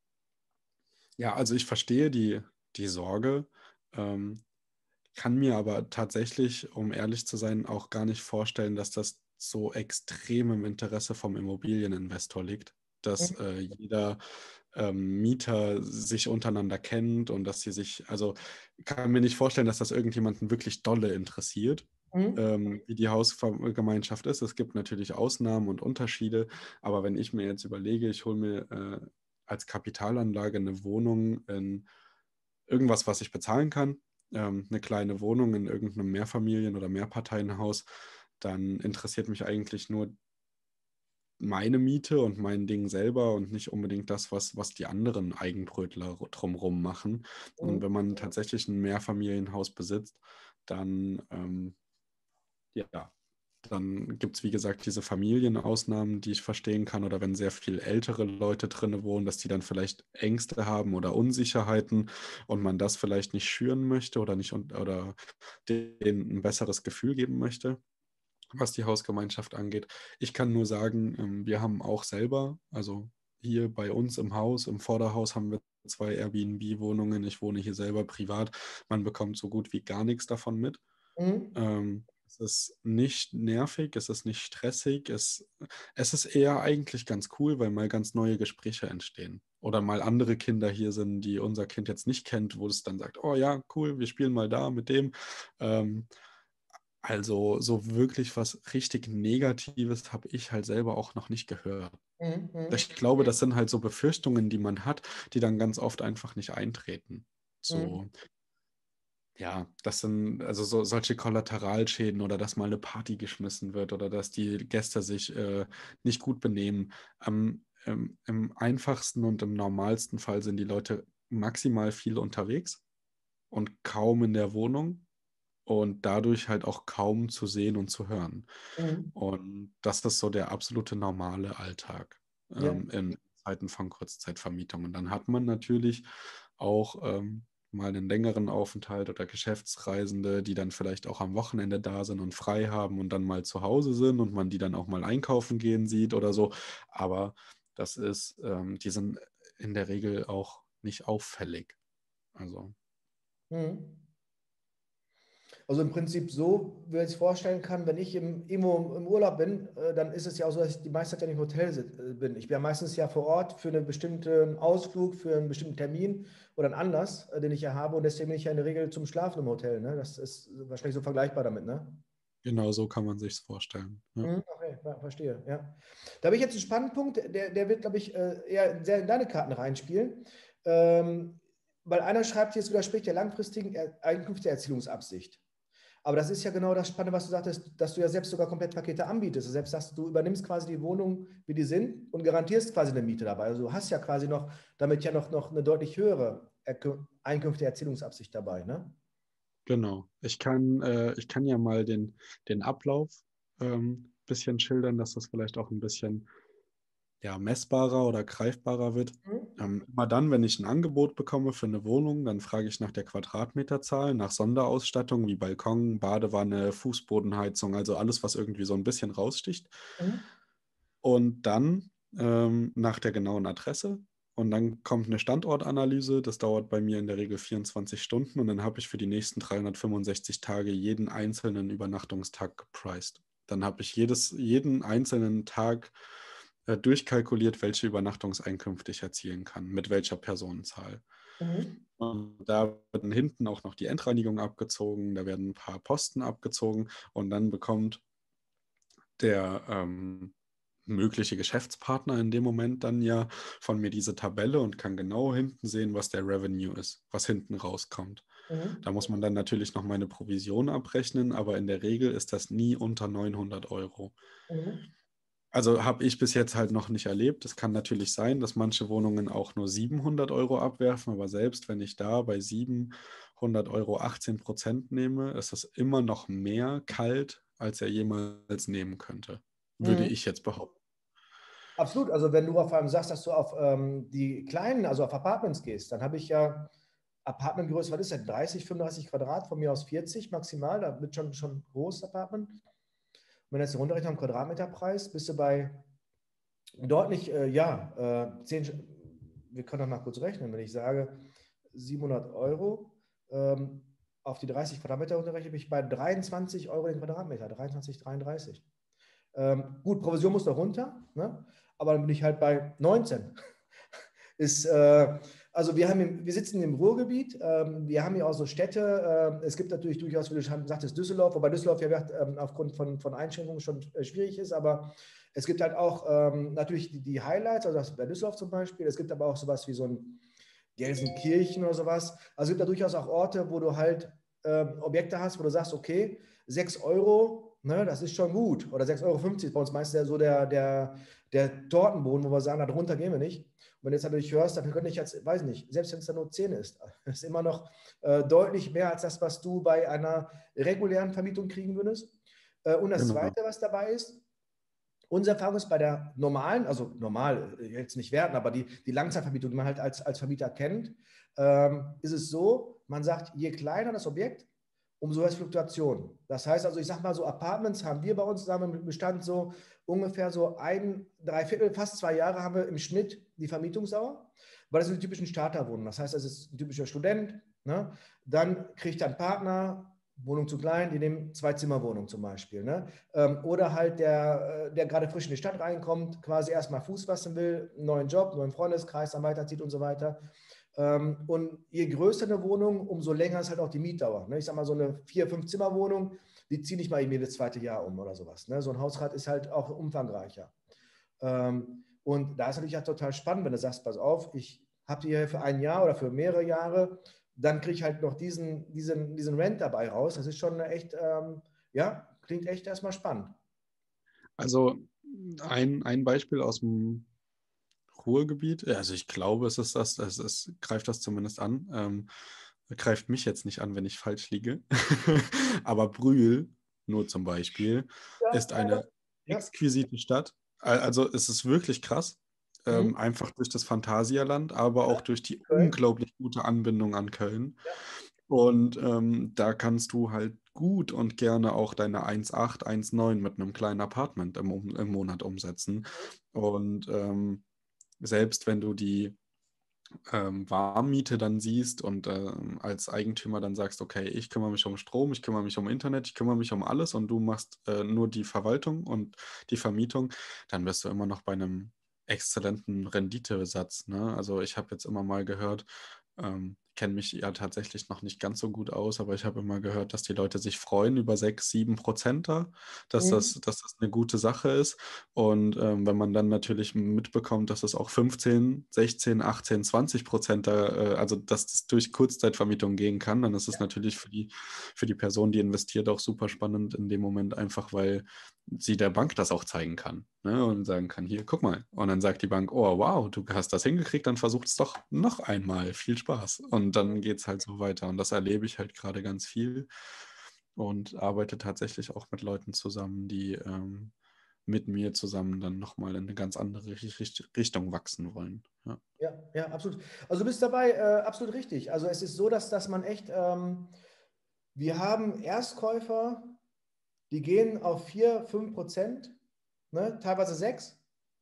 ja, also ich verstehe die, die Sorge, ähm, kann mir aber tatsächlich, um ehrlich zu sein, auch gar nicht vorstellen, dass das so extrem im Interesse vom Immobilieninvestor liegt, dass Mhm. äh, jeder ähm, Mieter sich untereinander kennt und dass sie sich, also kann mir nicht vorstellen, dass das irgendjemanden wirklich dolle interessiert, Mhm. ähm, wie die Hausgemeinschaft ist. Es gibt natürlich Ausnahmen und Unterschiede, aber wenn ich mir jetzt überlege, ich hole mir äh, als Kapitalanlage eine Wohnung in irgendwas, was ich bezahlen kann, ähm, eine kleine Wohnung in irgendeinem Mehrfamilien- oder Mehrparteienhaus, dann interessiert mich eigentlich nur meine Miete und mein Ding selber und nicht unbedingt das, was, was die anderen Eigenbrötler drumherum machen. Und Mhm. wenn man tatsächlich ein Mehrfamilienhaus besitzt, dann ähm, ja, dann gibt es, wie gesagt, diese Familienausnahmen, die ich verstehen kann, oder wenn sehr viel ältere Leute drin wohnen, dass die dann vielleicht Ängste haben oder Unsicherheiten und man das vielleicht nicht schüren möchte oder nicht und, oder denen ein besseres Gefühl geben möchte, was die Hausgemeinschaft angeht. Ich kann nur sagen, ähm, wir haben auch selber, also hier bei uns im Haus, im Vorderhaus haben wir zwei Airbnb-Wohnungen. Ich wohne hier selber privat. Man bekommt so gut wie gar nichts davon mit. Mhm. Ähm, es ist nicht nervig, es ist nicht stressig, es, es ist eher eigentlich ganz cool, weil mal ganz neue Gespräche entstehen. Oder mal andere Kinder hier sind, die unser Kind jetzt nicht kennt, wo es dann sagt, oh ja, cool, wir spielen mal da mit dem. Ähm, also so wirklich was richtig Negatives habe ich halt selber auch noch nicht gehört. Mhm. Mhm. Ich glaube, das sind halt so Befürchtungen, die man hat, die dann ganz oft einfach nicht eintreten. Mhm. So, ja, das sind also so solche Kollateralschäden oder dass mal eine Party geschmissen wird oder dass die Gäste sich äh, nicht gut benehmen. Am, im, Im einfachsten und im normalsten Fall sind die Leute maximal viel unterwegs und kaum in der Wohnung und dadurch halt auch kaum zu sehen und zu hören. Mhm. Und das ist so der absolute normale Alltag Ja. ähm, in Zeiten von Kurzzeitvermietung. Und dann hat man natürlich auch ähm, mal einen längeren Aufenthalt oder Geschäftsreisende, die dann vielleicht auch am Wochenende da sind und frei haben und dann mal zu Hause sind und man die dann auch mal einkaufen gehen sieht oder so. Aber das ist, ähm, die sind in der Regel auch nicht auffällig. Also. Mhm. Also im Prinzip so, wie man sich vorstellen kann, wenn ich im, irgendwo im Urlaub bin, äh, dann ist es ja auch so, dass ich die meiste Zeit ja nicht im Hotel sit- äh, bin. Ich bin ja meistens ja vor Ort für einen bestimmten Ausflug, für einen bestimmten Termin oder einen Anlass, äh, den ich ja habe. Und deswegen bin ich ja in der Regel zum Schlafen im Hotel. Ne? Das ist wahrscheinlich so vergleichbar damit, ne? Genau so kann man sich vorstellen. Ja. Mhm, okay, ja, verstehe, ja. Da habe ich jetzt einen spannenden Punkt, der, der wird, glaube ich, äh, eher sehr in deine Karten reinspielen. Ähm, weil einer schreibt, hier, es widerspricht der langfristigen Er- Einkünfteerzielungsabsicht. Aber das ist ja genau das Spannende, was du sagtest, dass du ja selbst sogar Komplettpakete anbietest. Also selbst sagst, du übernimmst quasi die Wohnung, wie die sind und garantierst quasi eine Miete dabei. Also du hast ja quasi noch, damit ja noch, noch eine deutlich höhere Erkü- Einkünfteerzielungsabsicht dabei, ne? Genau. Ich kann, äh, ich kann ja mal den, den Ablauf ähm, bisschen schildern, dass das vielleicht auch ein bisschen ja, messbarer oder greifbarer wird. Mhm. Ähm, immer dann, wenn ich ein Angebot bekomme für eine Wohnung, dann frage ich nach der Quadratmeterzahl, nach Sonderausstattung wie Balkon, Badewanne, Fußbodenheizung, also alles, was irgendwie so ein bisschen raussticht. Mhm. Und dann ähm, nach der genauen Adresse. Und dann kommt eine Standortanalyse. Das dauert bei mir in der Regel vierundzwanzig Stunden. Und dann habe ich für die nächsten dreihundertfünfundsechzig Tage jeden einzelnen Übernachtungstag gepriced. Dann habe ich jedes, jeden einzelnen Tag äh, durchkalkuliert, welche Übernachtungseinkünfte ich erzielen kann, mit welcher Personenzahl. Mhm. Und da wird hinten auch noch die Endreinigung abgezogen, da werden ein paar Posten abgezogen und dann bekommt der ähm, mögliche Geschäftspartner in dem Moment dann ja von mir diese Tabelle und kann genau hinten sehen, was der Revenue ist, was hinten rauskommt. Da Mhm. muss man dann natürlich noch meine Provision abrechnen, aber in der Regel ist das nie unter neunhundert Euro. Mhm. Also habe ich bis jetzt halt noch nicht erlebt. Es kann natürlich sein, dass manche Wohnungen auch nur siebenhundert Euro abwerfen, aber selbst wenn ich da bei siebenhundert Euro achtzehn Prozent nehme, ist das immer noch mehr kalt, als er jemals nehmen könnte, würde Mhm. ich jetzt behaupten. Absolut. Also wenn du auf allem sagst, dass du auf ähm, die kleinen, also auf Apartments gehst, dann habe ich ja Apartmentgröße, was ist das? dreißig, fünfunddreißig Quadrat, von mir aus vierzig maximal. Da wird schon schon großes Apartment. Und wenn du jetzt runterrechnest am Quadratmeterpreis, bist du bei deutlich, äh, ja, äh, zehn, wir können doch mal kurz rechnen. Wenn ich sage siebenhundert Euro ähm, auf die dreißig Quadratmeter runterrechne, bin ich bei dreiundzwanzig Euro den Quadratmeter, dreiundzwanzig, dreiunddreißig. Ähm, gut, Provision muss noch runter, ne? Aber dann bin ich halt bei neunzehn. Ist, äh, also wir, haben im, wir sitzen im Ruhrgebiet, ähm, wir haben hier auch so Städte, äh, es gibt natürlich durchaus, wie du schon sagtest, Düsseldorf, wobei Düsseldorf ja ähm, aufgrund von, von Einschränkungen schon äh, schwierig ist, aber es gibt halt auch ähm, natürlich die, die Highlights, also das bei Düsseldorf zum Beispiel, es gibt aber auch sowas wie so ein Gelsenkirchen oder sowas, also es gibt da durchaus auch Orte, wo du halt ähm, Objekte hast, wo du sagst, okay, sechs Euro, ne, das ist schon gut, oder sechs Euro fünfzig, bei uns meistens so der, der, der Tortenboden, wo wir sagen, darunter gehen wir nicht. Und wenn du jetzt natürlich hörst, dann könnte ich jetzt, weiß nicht, selbst wenn es da nur zehn ist, ist immer noch äh, deutlich mehr als das, was du bei einer regulären Vermietung kriegen würdest. Äh, und das Genau. Zweite, was dabei ist, unsere Erfahrung ist bei der normalen, also normal, äh, jetzt nicht werten, aber die, die Langzeitvermietung, die man halt als, als Vermieter kennt, ähm, ist es so, man sagt, je kleiner das Objekt, umso höher ist Fluktuation. Das heißt also, ich sage mal so, Apartments haben wir bei uns zusammen im Bestand so ungefähr so ein, dreiviertel, fast zwei Jahre haben wir im Schnitt die Vermietungsdauer, weil das sind die typischen Starterwohnungen. Das heißt, das ist ein typischer Student, ne? Dann kriegt er einen Partner, Wohnung zu klein, die nehmen Zwei-Zimmer-Wohnung zum Beispiel. Ne? Ähm, oder halt der, äh, der gerade frisch in die Stadt reinkommt, quasi erstmal Fuß fassen will, einen neuen Job, einen neuen Freundeskreis dann weiterzieht und so weiter. Ähm, und je größer eine Wohnung, umso länger ist halt auch die Mietdauer. Ne? Ich sag mal, so eine Vier-, Fünf-Zimmer-Wohnung, die ziehe ich mal eben jedes zweite Jahr um oder sowas. Ne? So ein Hausrat ist halt auch umfangreicher. Ähm, und da ist natürlich auch total spannend, wenn du sagst, pass auf, ich habe die hier für ein Jahr oder für mehrere Jahre, dann kriege ich halt noch diesen, diesen, diesen Rent dabei raus. Das ist schon echt, ähm, ja, klingt echt erstmal spannend. Also ein, ein Beispiel aus dem Ruhrgebiet, also ich glaube, es ist das, es, es greift das zumindest an. Ähm, greift mich jetzt nicht an, wenn ich falsch liege. Aber Brühl, nur zum Beispiel, Ja, ist ja, das, eine ja. exquisite Stadt. Al- Also es ist wirklich krass. Mhm. Ähm, einfach durch das Phantasialand, aber auch Ja, durch die Köln. unglaublich gute Anbindung an Köln. Ja. Und ähm, da kannst du halt gut und gerne auch deine eins Komma acht, eins Komma neun mit einem kleinen Apartment im, Um- im Monat umsetzen. Und ähm, selbst wenn du die ähm, Warmmiete dann siehst und ähm, als Eigentümer dann sagst, okay, ich kümmere mich um Strom, ich kümmere mich um Internet, ich kümmere mich um alles und du machst äh, nur die Verwaltung und die Vermietung, dann bist du immer noch bei einem exzellenten Renditesatz. Ne? Also ich habe jetzt immer mal gehört, ähm, kenne mich ja tatsächlich noch nicht ganz so gut aus, aber ich habe immer gehört, dass die Leute sich freuen über sechs, sieben Prozent da, dass das, Mhm. dass das eine gute Sache ist. Und ähm, wenn man dann natürlich mitbekommt, dass es auch fünfzehn, sechzehn, achtzehn, zwanzig Prozent da, äh, also dass das durch Kurzzeitvermietung gehen kann, dann ist es natürlich für die, für die Person, die investiert, auch super spannend in dem Moment, einfach weil sie der Bank das auch zeigen kann. Ne? Und sagen kann, hier, guck mal. Und dann sagt die Bank, oh wow, du hast das hingekriegt, dann versuch es doch noch einmal. Viel Spaß. Und dann geht es halt so weiter. Und das erlebe ich halt gerade ganz viel und arbeite tatsächlich auch mit Leuten zusammen, die ähm, mit mir zusammen dann nochmal in eine ganz andere Richt- Richtung wachsen wollen. Ja. Ja, ja, absolut. Also du bist dabei äh, absolut richtig. Also es ist so, dass, dass man echt, ähm, wir haben Erstkäufer, die gehen auf vier, fünf Prozent, ne, teilweise sechs.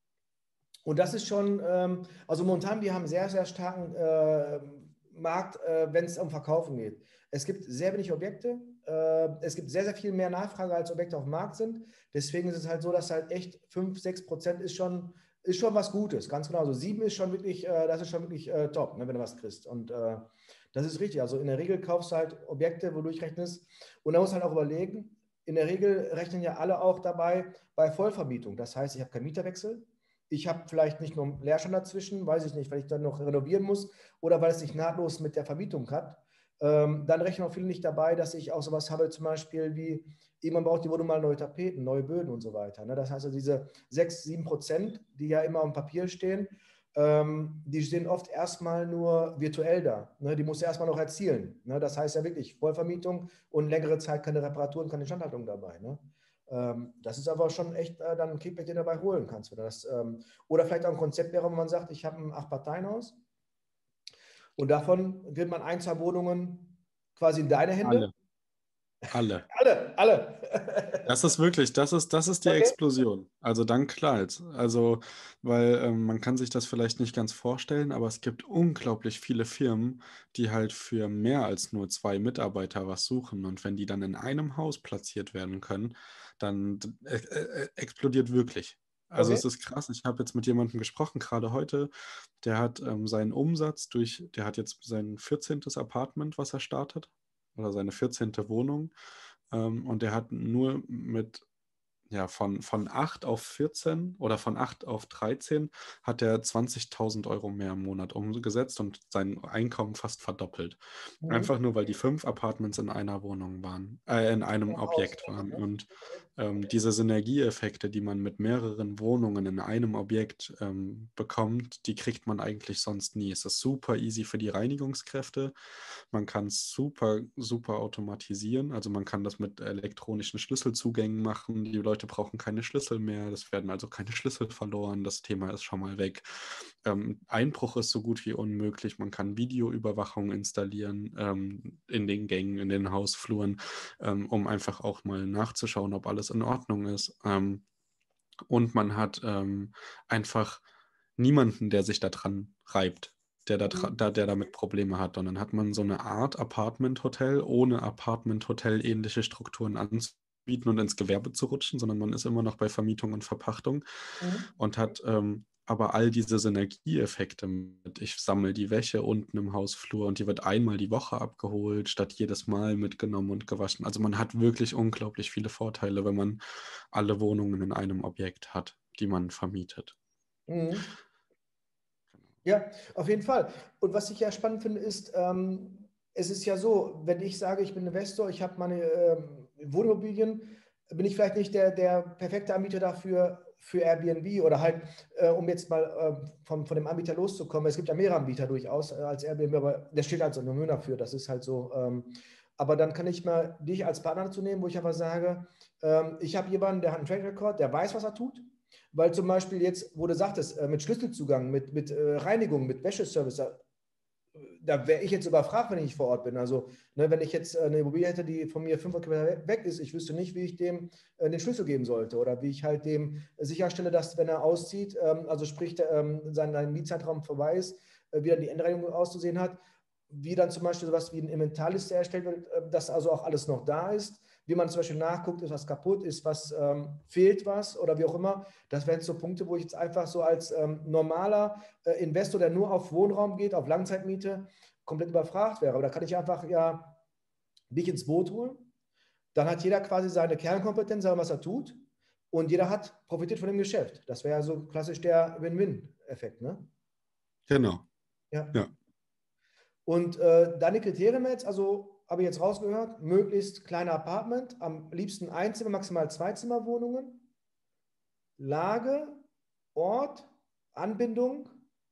Und das ist schon, ähm, also momentan, wir haben einen sehr, sehr starken äh, Markt, äh, wenn es um Verkaufen geht. Es gibt sehr wenig Objekte. Äh, es gibt sehr, sehr viel mehr Nachfrage, als Objekte auf dem Markt sind. Deswegen ist es halt so, dass halt echt fünf, sechs Prozent ist schon, ist schon was Gutes. Ganz genau. Also sieben ist schon wirklich, äh, das ist schon wirklich äh, top, ne, wenn du was kriegst. Und äh, das ist richtig. Also in der Regel kaufst du halt Objekte, wo du durchrechnest. Und da musst du halt auch überlegen, in der Regel rechnen ja alle auch dabei bei Vollvermietung. Das heißt, ich habe keinen Mieterwechsel. Ich habe vielleicht nicht nur einen Leerstand dazwischen, weiß ich nicht, weil ich dann noch renovieren muss oder weil es nicht nahtlos mit der Vermietung hat. Ähm, dann rechnen auch viele nicht dabei, dass ich auch sowas habe, zum Beispiel wie, irgendwann braucht die Wohnung mal neue Tapeten, neue Böden und so weiter. Ne? Das heißt, also diese sechs, sieben Prozent, die ja immer auf dem Papier stehen, ähm, die stehen oft erstmal nur virtuell da. Ne? Die musst du erstmal noch erzielen. Ne? Das heißt ja wirklich Vollvermietung und längere Zeit keine Reparaturen, keine Instandhaltung dabei. Ne? Ähm, das ist aber schon echt äh, dann ein Kickback, den du dabei holen kannst. Wenn das, ähm, oder vielleicht auch ein Konzept wäre, wo man sagt, ich habe ein Acht-Parteien-Haus und davon wird man ein, zwei Wohnungen quasi in deine Hände. Alle, alle. Alle, alle. Das ist wirklich, das ist, das ist die Okay. Explosion. Also dann knallt. Also, weil ähm, man kann sich das vielleicht nicht ganz vorstellen, aber es gibt unglaublich viele Firmen, die halt für mehr als nur zwei Mitarbeiter was suchen. Und wenn die dann in einem Haus platziert werden können, dann äh, äh, explodiert wirklich. Also Okay. es ist krass. Ich habe jetzt mit jemandem gesprochen, gerade heute, der hat ähm, seinen Umsatz durch, der hat jetzt sein vierzehntes Apartment, was er startet, oder seine vierzehnte Wohnung. Ähm, und der hat nur mit, ja, von, von acht auf vierzehn oder von acht auf dreizehn hat er zwanzigtausend Euro mehr im Monat umgesetzt und sein Einkommen fast verdoppelt. Mhm. Einfach nur, weil die fünf Apartments in einer Wohnung waren, äh, in einem Haus. Objekt waren. Ne? Und Okay. ähm, Okay. diese Synergieeffekte, die man mit mehreren Wohnungen in einem Objekt ähm, bekommt, die kriegt man eigentlich sonst nie. Es ist super easy für die Reinigungskräfte. Man kann es super, super automatisieren. Also man kann das mit elektronischen Schlüsselzugängen machen. Die Leute brauchen keine Schlüssel mehr. Es werden also keine Schlüssel verloren. Das Thema ist schon mal weg. Ähm, Einbruch ist so gut wie unmöglich. Man kann Videoüberwachung installieren ähm, in den Gängen, in den Hausfluren, ähm, um einfach auch mal nachzuschauen, ob alles in Ordnung ist. Ähm, Und man hat ähm, einfach niemanden, der sich da dran reibt, der, da, dra- Mhm. da, der damit Probleme hat. Und dann hat man so eine Art Apartment-Hotel, ohne Apartment-Hotel ähnliche Strukturen anzubieten und ins Gewerbe zu rutschen, sondern man ist immer noch bei Vermietung und Verpachtung Mhm. und hat ähm, aber all diese Synergieeffekte mit, ich sammle die Wäsche unten im Hausflur und die wird einmal die Woche abgeholt, statt jedes Mal mitgenommen und gewaschen. Also man hat wirklich unglaublich viele Vorteile, wenn man alle Wohnungen in einem Objekt hat, die man vermietet. Mhm. Ja, auf jeden Fall. Und was ich ja spannend finde, ist, ähm, es ist ja so, wenn ich sage, ich bin Investor, ich habe meine ähm, Wohnimmobilien, bin ich vielleicht nicht der, der perfekte Anbieter dafür für Airbnb oder halt, äh, um jetzt mal äh, von, von dem Anbieter loszukommen. Es gibt ja mehrere Anbieter durchaus äh, als Airbnb, aber der steht halt so nur dafür. Das ist halt so. Ähm, aber dann kann ich mal dich als Partner dazu nehmen, wo ich einfach sage, ähm, ich habe jemanden, der hat einen Track Record, der weiß, was er tut. Weil zum Beispiel jetzt, wo du sagtest, äh, mit Schlüsselzugang, mit, mit äh, Reinigung, mit Wäscheservice, da, da wäre ich jetzt überfragt, wenn ich nicht vor Ort bin. Also, ne, wenn ich jetzt äh, eine Immobilie hätte, die von mir fünfhundert Kilometer weg ist, ich wüsste nicht, wie ich dem äh, den Schlüssel geben sollte oder wie ich halt dem sicherstelle, dass, wenn er auszieht, ähm, also sprich, der, ähm, sein, sein Mietzeitraum vorbei ist, äh, wie dann die Endreinigung auszusehen hat, wie dann zum Beispiel sowas wie eine Inventarliste erstellt wird, äh, dass also auch alles noch da ist, wie man zum Beispiel nachguckt, ist was kaputt, ist was, ähm, fehlt was oder wie auch immer. Das wären so Punkte, wo ich jetzt einfach so als ähm, normaler äh, Investor, der nur auf Wohnraum geht, auf Langzeitmiete, komplett überfragt wäre. Aber da kann ich einfach ja dich ins Boot holen. Dann hat jeder quasi seine Kernkompetenz, was er tut. Und jeder hat profitiert von dem Geschäft. Das wäre ja so klassisch der Win-Win-Effekt. Ne? Genau, Ja. ja. Und äh, deine Kriterien jetzt, also habe ich jetzt rausgehört, möglichst kleiner Apartment, am liebsten Einzimmer, maximal Zweizimmerwohnungen, Lage, Ort, Anbindung.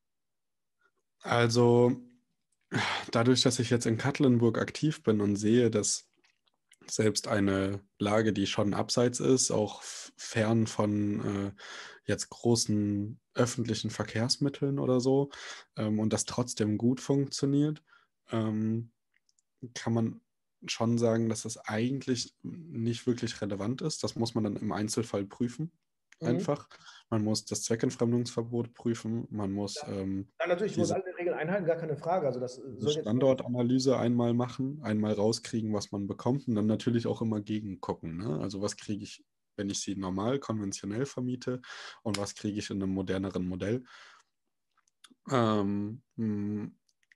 Also dadurch, dass ich jetzt in Katlenburg aktiv bin und sehe, dass selbst eine Lage, die schon abseits ist, auch f- fern von äh, jetzt großen öffentlichen Verkehrsmitteln oder so, ähm, und das trotzdem gut funktioniert, ähm, kann man schon sagen, dass das eigentlich nicht wirklich relevant ist. Das muss man dann im Einzelfall prüfen. Mhm. Einfach. Man muss das Zweckentfremdungsverbot prüfen. Man muss Ja. ähm, Ja, natürlich, ich muss diese, alle Regeln einhalten, gar keine Frage. Also das diese soll jetzt nicht. Standortanalyse einmal machen, einmal rauskriegen, was man bekommt und dann natürlich auch immer gegengucken. Ne? Also was kriege ich, wenn ich sie normal, konventionell vermiete und was kriege ich in einem moderneren Modell. Ähm, mh,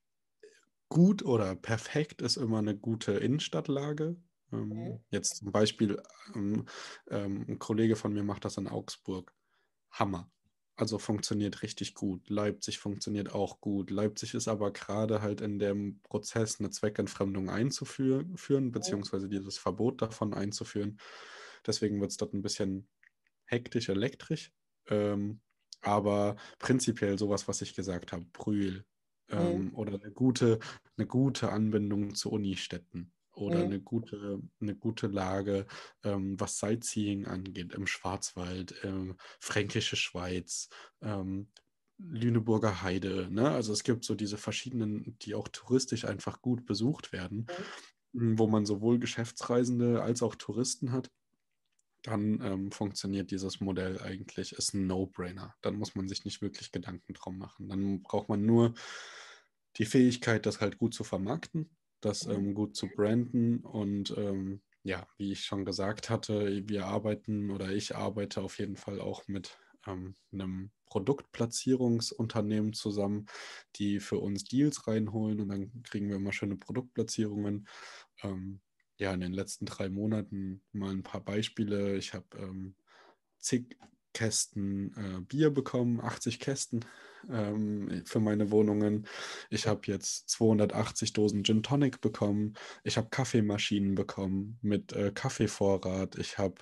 Gut oder perfekt ist immer eine gute Innenstadtlage. Mhm. Ähm, jetzt zum Beispiel, ähm, ähm, ein Kollege von mir macht das in Augsburg. Hammer. Also funktioniert richtig gut. Leipzig funktioniert auch gut. Leipzig ist aber gerade halt in dem Prozess, eine Zweckentfremdung einzuführen, führen, beziehungsweise dieses Verbot davon einzuführen. Deswegen wird es dort ein bisschen hektisch, elektrisch. Ähm, aber prinzipiell sowas, was ich gesagt habe, Brühl, Mhm. ähm, oder eine gute, eine gute Anbindung zu Unistädten oder Mhm. eine gute, eine gute Lage, ähm, was Sightseeing angeht, im Schwarzwald, ähm, Fränkische Schweiz, ähm, Lüneburger Heide. Ne? Also es gibt so diese verschiedenen, die auch touristisch einfach gut besucht werden, Mhm. m, wo man sowohl Geschäftsreisende als auch Touristen hat. Dann ähm, funktioniert dieses Modell eigentlich, ist ein No-Brainer. Dann muss man sich nicht wirklich Gedanken drum machen. Dann braucht man nur die Fähigkeit, das halt gut zu vermarkten, das Mhm. ähm, gut zu branden und ähm, ja, wie ich schon gesagt hatte, wir arbeiten oder ich arbeite auf jeden Fall auch mit ähm, einem Produktplatzierungsunternehmen zusammen, die für uns Deals reinholen und dann kriegen wir immer schöne Produktplatzierungen. Ähm, ja, in den letzten drei Monaten mal ein paar Beispiele. Ich habe ähm, zig Kästen äh, Bier bekommen, achtzig Kästen ähm, für meine Wohnungen. Ich habe jetzt zweihundertachtzig Dosen Gin Tonic bekommen. Ich habe Kaffeemaschinen bekommen mit äh, Kaffeevorrat. Ich habe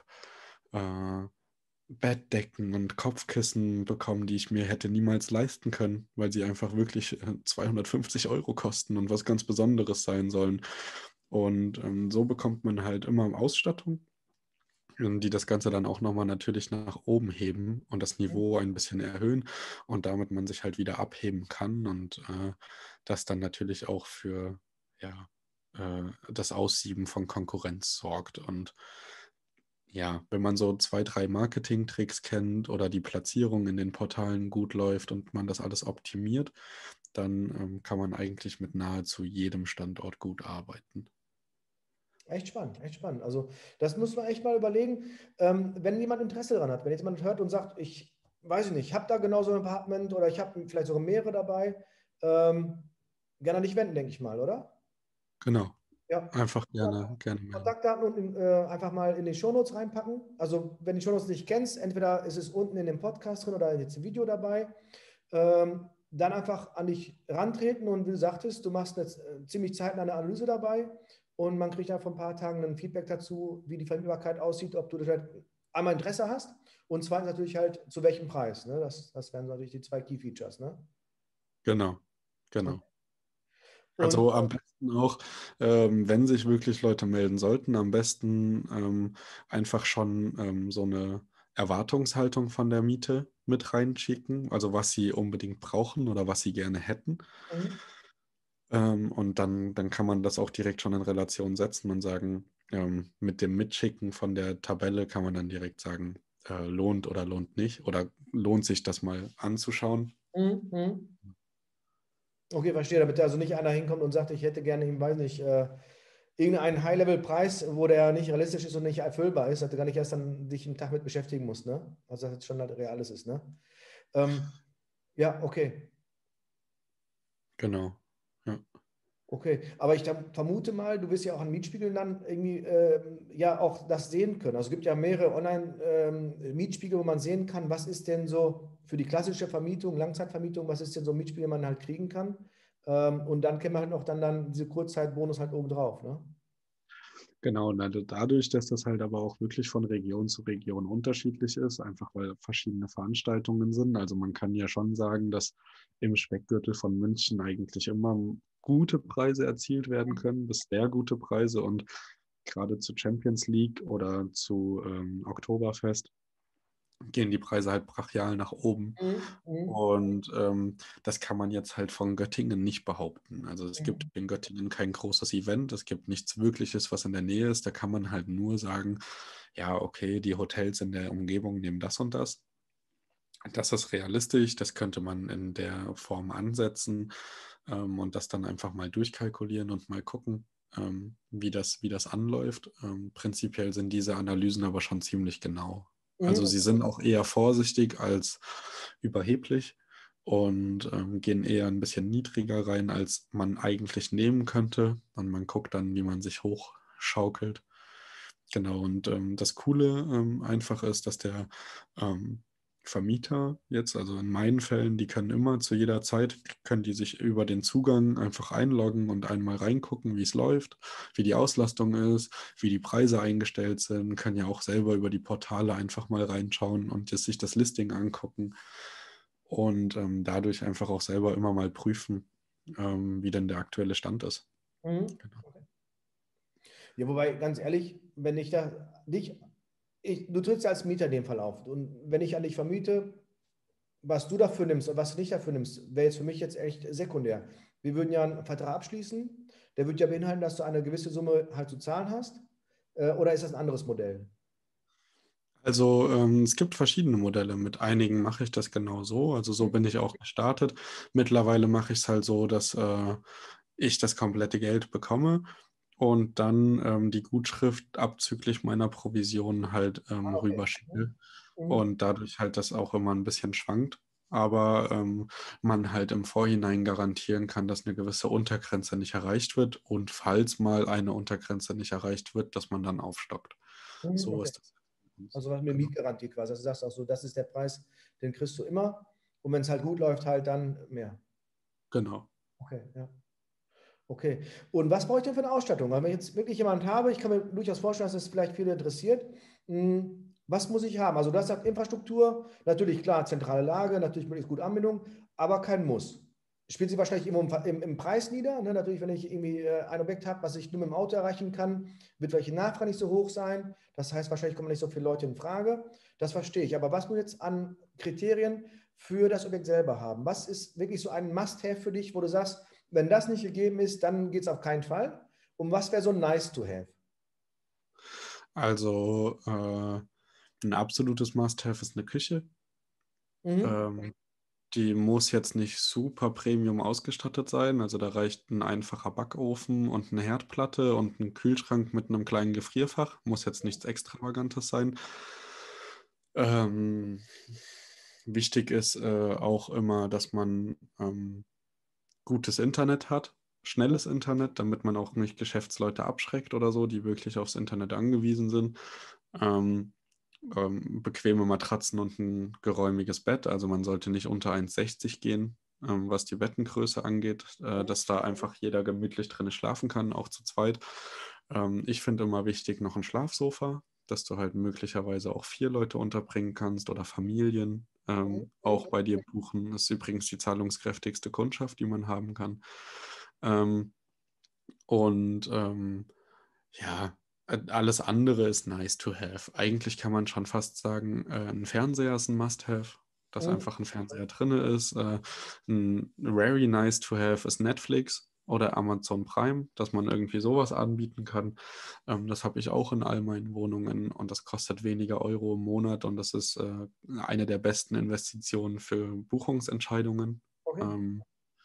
äh, Bettdecken und Kopfkissen bekommen, die ich mir hätte niemals leisten können, weil sie einfach wirklich äh, zweihundertfünfzig Euro kosten und was ganz Besonderes sein sollen. Und ähm, so bekommt man halt immer Ausstattung, ähm, die das Ganze dann auch nochmal natürlich nach oben heben und das Mhm. Niveau ein bisschen erhöhen und damit man sich halt wieder abheben kann und äh, das dann natürlich auch für ja, äh, das Aussieben von Konkurrenz sorgt. Und ja, wenn man so zwei, drei Marketing-Tricks kennt oder die Platzierung in den Portalen gut läuft und man das alles optimiert, dann ähm, kann man eigentlich mit nahezu jedem Standort gut arbeiten. Echt spannend, echt spannend. Also das muss man echt mal überlegen, ähm, wenn jemand Interesse daran hat, wenn jetzt jemand hört und sagt, ich weiß ich nicht, ich habe da genau so ein Apartment oder ich habe vielleicht sogar mehrere dabei, ähm, gerne an dich wenden, denke ich mal, oder? Genau, Ja. einfach gerne, gerne melden. Kontaktdaten unten äh, einfach mal in die Shownotes reinpacken. Also wenn die Shownotes nicht kennst, entweder ist es unten in dem Podcast drin oder jetzt im Video dabei. Ähm, dann einfach an dich rantreten und wie du sagtest, du machst jetzt äh, ziemlich zeitnah eine Analyse dabei und man kriegt dann vor ein paar Tagen ein Feedback dazu, wie die Verfügbarkeit aussieht, ob du das halt einmal Interesse hast und zweitens natürlich halt zu welchem Preis. Ne? Das, das wären natürlich die zwei Key Features. Ne? Genau, genau. Und Also am besten auch, ähm, wenn sich wirklich Leute melden sollten, am besten ähm, einfach schon ähm, so eine Erwartungshaltung von der Miete mit reinschicken, also was sie unbedingt brauchen oder was sie gerne hätten. mhm. Ähm, und dann, dann kann man das auch direkt schon in Relation setzen und sagen, ähm, mit dem Mitschicken von der Tabelle kann man dann direkt sagen, äh, lohnt oder lohnt nicht oder lohnt sich das mal anzuschauen. Mhm. Mhm. Okay, verstehe, damit also nicht einer hinkommt und sagt, ich hätte gerne, ich weiß nicht, äh, irgendeinen High-Level-Preis, wo der nicht realistisch ist und nicht erfüllbar ist, dass du gar nicht erst dann dich einen Tag mit beschäftigen musst, ne? Also dass es schon halt reales ist, ne? Ähm, ja, okay. Genau. Ja. Okay, aber ich dann vermute mal, du wirst ja auch an Mietspiegeln dann irgendwie ähm, ja auch das sehen können. Also es gibt ja mehrere Online-Mietspiegel, wo man sehen kann, was ist denn so für die klassische Vermietung, Langzeitvermietung, was ist denn so ein Mietspiegel, man halt kriegen kann. Ähm, und dann kennt man halt noch dann, dann diese Kurzzeitbonus halt oben drauf, ne? Genau, und also dadurch, dass das halt aber auch wirklich von Region zu Region unterschiedlich ist, einfach weil verschiedene Veranstaltungen sind. Also man kann ja schon sagen, dass im Speckgürtel von München eigentlich immer gute Preise erzielt werden können, bis sehr gute Preise und gerade zu Champions League oder zu ähm, Oktoberfest gehen die Preise halt brachial nach oben. Mhm. Mhm. Und ähm, das kann man jetzt halt von Göttingen nicht behaupten. Also es gibt Mhm. in Göttingen kein großes Event, es gibt nichts Wirkliches, was in der Nähe ist. Da kann man halt nur sagen, ja, okay, die Hotels in der Umgebung nehmen das und das. Das ist realistisch, das könnte man in der Form ansetzen ähm, und das dann einfach mal durchkalkulieren und mal gucken, ähm, wie das, wie das anläuft. Ähm, prinzipiell sind diese Analysen aber schon ziemlich genau. Also Mhm. sie sind auch eher vorsichtig als überheblich und ähm, gehen eher ein bisschen niedriger rein, als man eigentlich nehmen könnte. Und man guckt dann, wie man sich hochschaukelt. Genau, und ähm, das Coole ähm, einfach ist, dass der ähm, Vermieter jetzt, also in meinen Fällen, die können immer zu jeder Zeit, können die sich über den Zugang einfach einloggen und einmal reingucken, wie es läuft, wie die Auslastung ist, wie die Preise eingestellt sind, können ja auch selber über die Portale einfach mal reinschauen und jetzt sich das Listing angucken und ähm, dadurch einfach auch selber immer mal prüfen, ähm, wie denn der aktuelle Stand ist. Mhm. Genau. Ja, wobei, ganz ehrlich, wenn ich da dich, ich, du trittst ja als Mieter in dem Fall auf. Und wenn ich an dich vermiete, was du dafür nimmst und was du nicht dafür nimmst, wäre jetzt für mich jetzt echt sekundär. Wir würden ja einen Vertrag abschließen, der würde ja beinhalten, dass du eine gewisse Summe halt zu zahlen hast. Äh, oder ist das ein anderes Modell? Also ähm, es gibt verschiedene Modelle. Mit einigen mache ich das genau so. Also so bin ich auch gestartet. Mittlerweile mache ich es halt so, dass äh, ich das komplette Geld bekomme und dann ähm, die Gutschrift abzüglich meiner Provision halt ähm, Ah, okay. rüberschicke Mhm. und dadurch halt das auch immer ein bisschen schwankt. Aber ähm, man halt im Vorhinein garantieren kann, dass eine gewisse Untergrenze nicht erreicht wird und falls mal eine Untergrenze nicht erreicht wird, dass man dann aufstockt. Mhm. So Okay. ist das. Also was mit Genau. Mietgarantie quasi. Also du sagst auch so, das ist der Preis, den kriegst du immer. Und wenn es halt gut läuft, halt dann mehr. Genau. Okay, ja. Okay. Und was brauche ich denn für eine Ausstattung? Weil wenn ich jetzt wirklich jemanden habe, ich kann mir durchaus vorstellen, dass das vielleicht viele interessiert. Hm, was muss ich haben? Also du hast gesagt, Infrastruktur, natürlich klar, zentrale Lage, natürlich möglichst gute Anbindung, aber kein Muss. Spielt sich wahrscheinlich immer im, im, im Preis nieder. Ne? Natürlich, wenn ich irgendwie äh, ein Objekt habe, was ich nur mit dem Auto erreichen kann, wird vielleicht die Nachfrage nicht so hoch sein. Das heißt, wahrscheinlich kommen nicht so viele Leute in Frage. Das verstehe ich. Aber was muss ich jetzt an Kriterien für das Objekt selber haben? Was ist wirklich so ein Must-Have für dich, wo du sagst, wenn das nicht gegeben ist, dann geht es auf keinen Fall. Und was wäre so nice to have? Also äh, ein absolutes Must-have ist eine Küche. Mhm. Ähm, die muss jetzt nicht super Premium ausgestattet sein. Also da reicht ein einfacher Backofen und eine Herdplatte und ein Kühlschrank mit einem kleinen Gefrierfach. Muss jetzt nichts Extravagantes sein. Ähm, wichtig ist äh, auch immer, dass man ähm, gutes Internet hat, schnelles Internet, damit man auch nicht Geschäftsleute abschreckt oder so, die wirklich aufs Internet angewiesen sind. Ähm, ähm, bequeme Matratzen und ein geräumiges Bett. Also man sollte nicht unter eins Komma sechzig gehen, ähm, was die Bettengröße angeht, äh, dass da einfach jeder gemütlich drin schlafen kann, auch zu zweit. Ähm, ich finde immer wichtig noch ein Schlafsofa, dass du halt möglicherweise auch vier Leute unterbringen kannst oder Familien. Ähm, auch bei dir buchen. Das ist übrigens die zahlungskräftigste Kundschaft, die man haben kann. Ähm, und ähm, ja, äh, alles andere ist nice to have. Eigentlich kann man schon fast sagen, äh, ein Fernseher ist ein Must-have, dass Mhm. einfach ein Fernseher drin ist. Äh, ein very nice to have ist Netflix oder Amazon Prime, dass man irgendwie sowas anbieten kann. Ähm, das habe ich auch in all meinen Wohnungen und das kostet weniger Euro im Monat und das ist äh, eine der besten Investitionen für Buchungsentscheidungen. Okay. Ähm,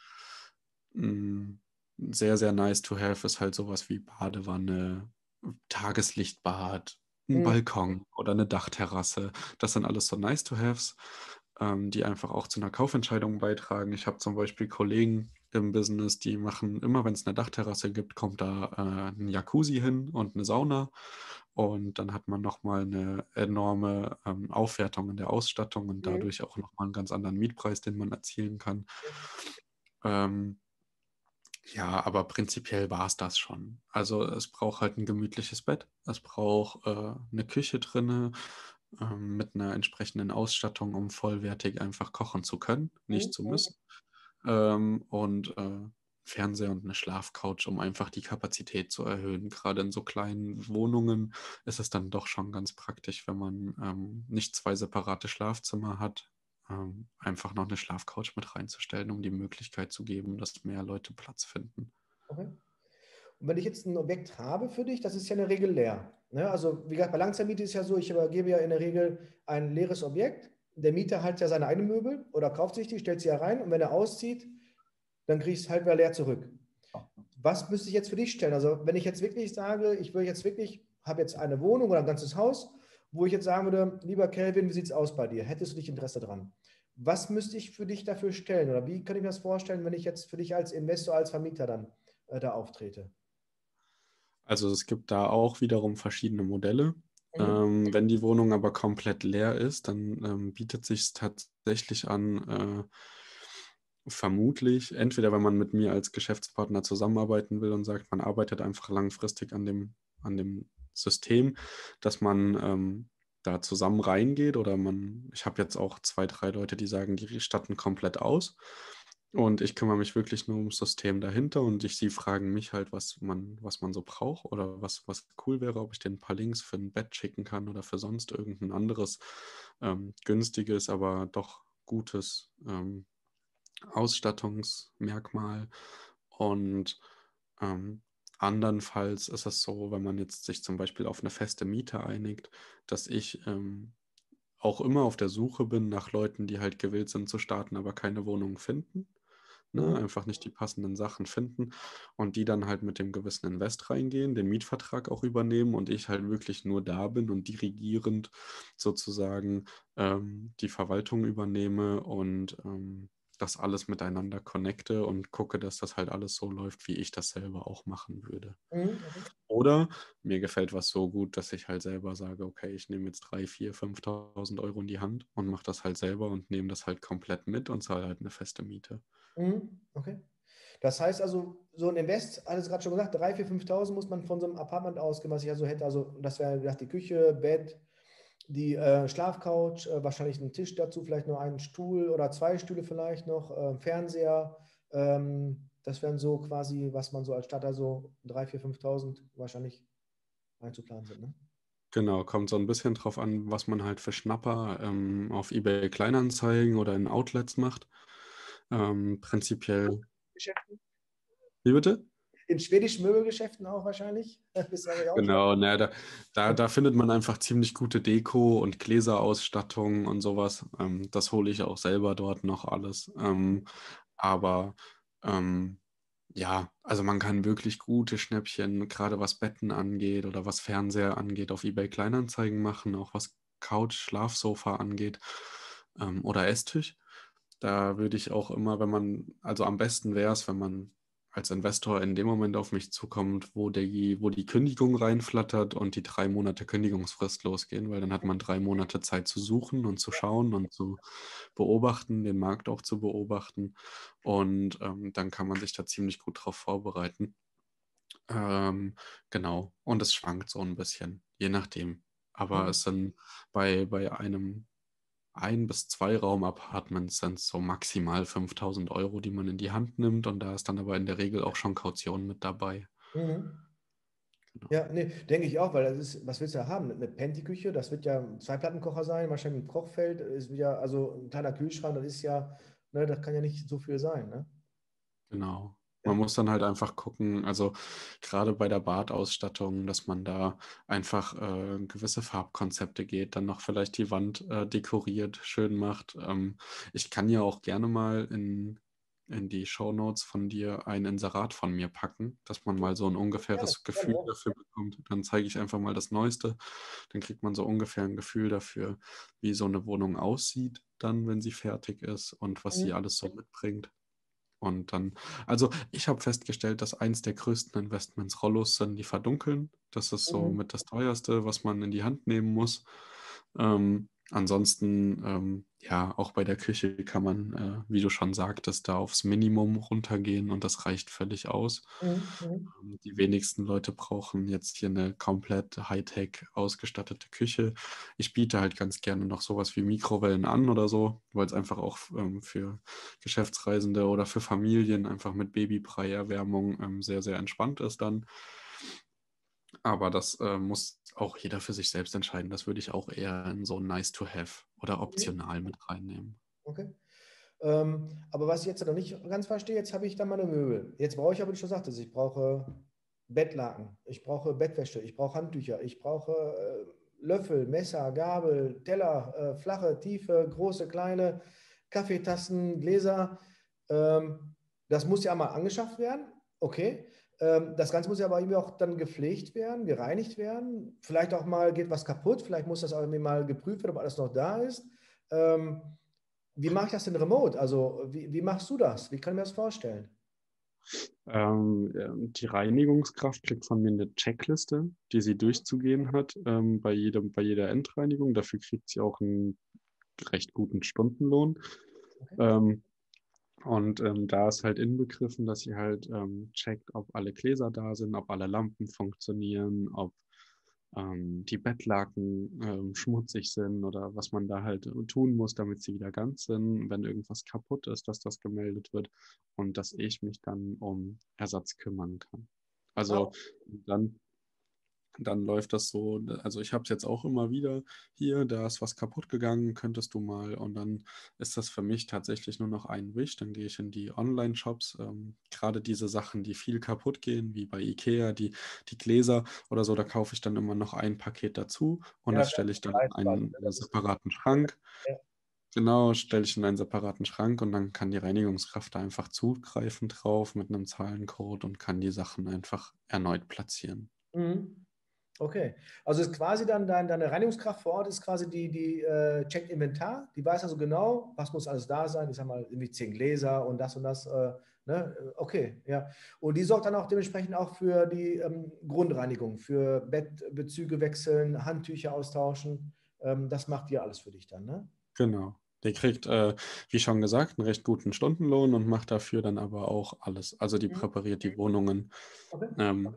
mh, sehr, sehr nice to have ist halt sowas wie Badewanne, Tageslichtbad, ein Mhm. Balkon oder eine Dachterrasse. Das sind alles so nice to haves, ähm, die einfach auch zu einer Kaufentscheidung beitragen. Ich habe zum Beispiel Kollegen im Business, die machen immer, wenn es eine Dachterrasse gibt, kommt da äh, ein Jacuzzi hin und eine Sauna. Und dann hat man nochmal eine enorme ähm, Aufwertung in der Ausstattung und Mhm. dadurch auch nochmal einen ganz anderen Mietpreis, den man erzielen kann. Ähm, ja, aber prinzipiell war es das schon. Also es braucht halt ein gemütliches Bett, es braucht äh, eine Küche drinne ähm, mit einer entsprechenden Ausstattung, um vollwertig einfach kochen zu können, nicht Mhm. zu Mhm. müssen. Ähm, und äh, Fernseher und eine Schlafcouch, um einfach die Kapazität zu erhöhen. Gerade in so kleinen Wohnungen ist es dann doch schon ganz praktisch, wenn man ähm, nicht zwei separate Schlafzimmer hat, ähm, einfach noch eine Schlafcouch mit reinzustellen, um die Möglichkeit zu geben, dass mehr Leute Platz finden. Okay. Und wenn ich jetzt ein Objekt habe für dich, das ist ja in der Regel leer. Ne? Also wie gesagt, bei Langzeitmiete ist ja so, ich übergebe ja in der Regel ein leeres Objekt. Der Mieter hat ja seine eigenen Möbel oder kauft sich die, stellt sie ja rein und wenn er auszieht, dann kriege ich es halt wieder leer zurück. Was müsste ich jetzt für dich stellen? Also wenn ich jetzt wirklich sage, ich will jetzt wirklich, habe jetzt eine Wohnung oder ein ganzes Haus, wo ich jetzt sagen würde, lieber Kelvin, wie sieht es aus bei dir? Hättest du dich Interesse dran? Was müsste ich für dich dafür stellen? Oder wie kann ich mir das vorstellen, wenn ich jetzt für dich als Investor, als Vermieter dann äh, da auftrete? Also es gibt da auch wiederum verschiedene Modelle. Mhm. Ähm, wenn die Wohnung aber komplett leer ist, dann ähm, bietet sich tatsächlich an, äh, vermutlich, entweder wenn man mit mir als Geschäftspartner zusammenarbeiten will und sagt, man arbeitet einfach langfristig an dem, an dem System, dass man ähm, da zusammen reingeht oder man, ich habe jetzt auch zwei, drei Leute, die sagen, die statten komplett aus. Und ich kümmere mich wirklich nur ums System dahinter und ich, sie fragen mich halt, was man, was man so braucht oder was, was cool wäre, ob ich denen ein paar Links für ein Bett schicken kann oder für sonst irgendein anderes ähm, günstiges, aber doch gutes ähm, Ausstattungsmerkmal. Und ähm, andernfalls ist es so, wenn man jetzt sich zum Beispiel auf eine feste Miete einigt, dass ich ähm, auch immer auf der Suche bin nach Leuten, die halt gewillt sind zu starten, aber keine Wohnung finden. Ne? Mhm. Einfach nicht die passenden Sachen finden und die dann halt mit dem gewissen Invest reingehen, den Mietvertrag auch übernehmen und ich halt wirklich nur da bin und dirigierend sozusagen ähm, die Verwaltung übernehme und ähm, das alles miteinander connecte und gucke, dass das halt alles so läuft, wie ich das selber auch machen würde. Mhm. Okay. Oder mir gefällt was so gut, dass ich halt selber sage, okay, ich nehme jetzt drei, vier, fünftausend Euro in die Hand und mache das halt selber und nehme das halt komplett mit und zahle halt eine feste Miete. Mhm. Okay. Das heißt also, so ein Invest, alles gerade schon gesagt, dreitausend, viertausend, fünftausend muss man von so einem Apartment ausgehen, was ich also hätte. Also das wäre wie gesagt, die Küche, Bett, die äh, Schlafcouch, äh, wahrscheinlich ein Tisch dazu, vielleicht noch einen Stuhl oder zwei Stühle vielleicht noch, äh, Fernseher. Ähm, das wären so quasi, was man so als Starter so dreitausend, viertausend, fünftausend wahrscheinlich einzuplanen sind. Ne? Genau, kommt so ein bisschen drauf an, was man halt für Schnapper ähm, auf eBay Kleinanzeigen oder in Outlets macht. Ähm, prinzipiell, Geschäften? wie bitte? in schwedischen Möbelgeschäften auch wahrscheinlich. Bist du wahrscheinlich auch schon. Genau, ne, da, da, da findet man einfach ziemlich gute Deko und Gläserausstattung und sowas. Ähm, das hole ich auch selber dort noch alles. Ähm, aber ähm, ja, also man kann wirklich gute Schnäppchen, gerade was Betten angeht oder was Fernseher angeht, auf eBay Kleinanzeigen machen, auch was Couch, Schlafsofa angeht, ähm, oder Esstisch. Da würde ich auch immer, wenn man, also am besten wäre es, wenn man als Investor in dem Moment auf mich zukommt, wo die, wo die Kündigung reinflattert und die drei Monate Kündigungsfrist losgehen, weil dann hat man drei Monate Zeit zu suchen und zu schauen und zu beobachten, den Markt auch zu beobachten. Und ähm, dann kann man sich da ziemlich gut drauf vorbereiten. Ähm, genau. Und es schwankt so ein bisschen, je nachdem. Aber Mhm. es sind bei, bei einem ein- bis zwei Raum-Apartments sind es so maximal fünftausend Euro, die man in die Hand nimmt. Und da ist dann aber in der Regel auch schon Kaution mit dabei. Mhm. Genau. Ja, nee, denke ich auch, weil das ist, was willst du da haben? Eine Penty-Küche, das wird ja ein Zwei-Platten-Kocher sein, wahrscheinlich ein Kochfeld, ist wieder, also ein kleiner Kühlschrank, das ist ja, ne, das kann ja nicht so viel sein, ne? Genau. Man Ja. muss dann halt einfach gucken, also gerade bei der Badausstattung, dass man da einfach äh, gewisse Farbkonzepte geht, dann noch vielleicht die Wand äh, dekoriert, schön macht. Ähm, ich kann ja auch gerne mal in, in die Shownotes von dir ein Inserat von mir packen, dass man mal so ein Gerne, ungefähres gerne, Gefühl ja. dafür bekommt. Dann zeige ich einfach mal das Neueste. Dann kriegt man so ungefähr ein Gefühl dafür, wie so eine Wohnung aussieht, dann, wenn sie fertig ist und was sie Mhm. alles so mitbringt. Und dann, also ich habe festgestellt, dass eins der größten Investments Rollos sind, die verdunkeln. Das ist so Mhm. mit das teuerste, was man in die Hand nehmen muss. Ähm, ansonsten, ähm, ja, auch bei der Küche kann man, äh, wie du schon sagtest, da aufs Minimum runtergehen und das reicht völlig aus. Mhm. Mhm. Ähm, Die wenigsten Leute brauchen jetzt hier eine komplett Hightech ausgestattete Küche. Ich biete halt ganz gerne noch sowas wie Mikrowellen an oder so, weil es einfach auch ähm, für Geschäftsreisende oder für Familien einfach mit Babybrei-Erwärmung ähm, sehr, sehr entspannt ist dann. Aber das äh, muss auch jeder für sich selbst entscheiden. Das würde ich auch eher in so nice to have oder Mhm. optional mit reinnehmen. Okay. Ähm, aber was ich jetzt noch nicht ganz verstehe, jetzt habe ich da meine Möbel. Jetzt brauche ich aber, wie du schon sagtest, ich brauche Bettlaken, ich brauche Bettwäsche, ich brauche Handtücher, ich brauche äh, Löffel, Messer, Gabel, Teller, äh, flache, tiefe, große, kleine, Kaffeetassen, Gläser. Ähm, das muss ja mal angeschafft werden. Okay. Ähm, das Ganze muss ja aber irgendwie auch dann gepflegt werden, gereinigt werden. Vielleicht auch mal geht was kaputt, vielleicht muss das auch irgendwie mal geprüft werden, ob alles noch da ist. Ähm, wie mache ich das denn remote? Also, wie, wie machst du das? Wie kann ich mir das vorstellen? Ähm, ähm, die Reinigungskraft kriegt von mir eine Checkliste, die sie durchzugehen hat, ähm, bei jedem, bei jeder Endreinigung. Dafür kriegt sie auch einen recht guten Stundenlohn. Okay. Ähm, und ähm, da ist halt inbegriffen, dass sie halt ähm, checkt, ob alle Gläser da sind, ob alle Lampen funktionieren, ob ähm, die Bettlaken ähm, schmutzig sind oder was man da halt äh, tun muss, damit sie wieder ganz sind. Wenn irgendwas kaputt ist, dass das gemeldet wird und dass ich mich dann um Ersatz kümmern kann. Ah, Also dann dann läuft das so, also ich habe es jetzt auch immer wieder hier, da ist was kaputt gegangen, könntest du mal, und dann ist das für mich tatsächlich nur noch ein Wisch, dann gehe ich in die Online-Shops, ähm, gerade diese Sachen, die viel kaputt gehen, wie bei IKEA, die, die Gläser oder so, da kaufe ich dann immer noch ein Paket dazu und ja, das das stelle ich dann in weiß quasi. einen, Ne? einen Das ist, separaten Schrank. ja. Genau, stelle ich in einen separaten Schrank und dann kann die Reinigungskraft da einfach zugreifen drauf mit einem Zahlencode und kann die Sachen einfach erneut platzieren. Mhm. Okay. Also ist quasi dann dein, deine Reinigungskraft vor Ort ist quasi die, die äh, checkt Inventar, die weiß also genau, was muss alles da sein. Ich sag mal, irgendwie zehn Gläser und das und das. Äh, ne? Okay, ja. Und die sorgt dann auch dementsprechend auch für die ähm, Grundreinigung, für Bettbezüge wechseln, Handtücher austauschen. Ähm, das macht die alles für dich dann, ne? Genau. Der kriegt, äh, wie schon gesagt, einen recht guten Stundenlohn und macht dafür dann aber auch alles. Also die Mhm. präpariert die Wohnungen Okay. ähm,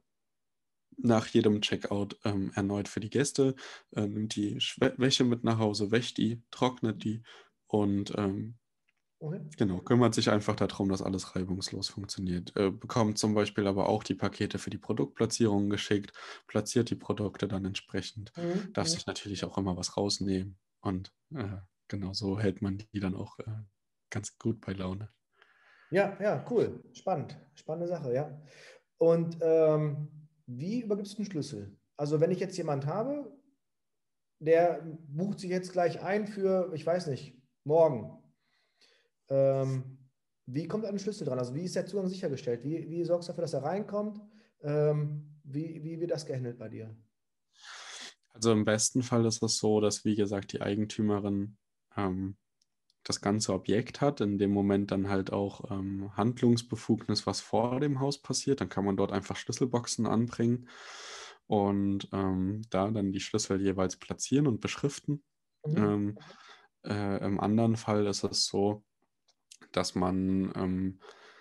nach jedem Checkout ähm, erneut für die Gäste, äh, nimmt die Schwä Wäsche mit nach Hause, wäscht die, trocknet die und ähm, Okay. genau, kümmert sich einfach darum, dass alles reibungslos funktioniert. Äh, bekommt zum Beispiel aber auch die Pakete für die Produktplatzierung geschickt, platziert die Produkte dann entsprechend, Mhm. darf Mhm. sich natürlich auch immer was rausnehmen und äh, genau so hält man die dann auch äh, ganz gut bei Laune. Ja, ja, cool. Spannend. Spannende Sache, ja. Und ähm, wie übergibst du den Schlüssel? Also wenn ich jetzt jemand habe, der bucht sich jetzt gleich ein für, ich weiß nicht, morgen. Ähm, wie kommt er an den Schlüssel dran? Also wie ist der Zugang sichergestellt? Wie, wie sorgst du dafür, dass er reinkommt? Ähm, wie, wie wird das gehandelt bei dir? Also im besten Fall ist es so, dass, wie gesagt, die Eigentümerin ähm, das ganze Objekt hat, in dem Moment dann halt auch ähm, Handlungsbefugnis, was vor dem Haus passiert. Dann kann man dort einfach Schlüsselboxen anbringen und ähm, da dann die Schlüssel jeweils platzieren und beschriften. Mhm. Ähm, äh, Im anderen Fall ist es so, dass man, ähm,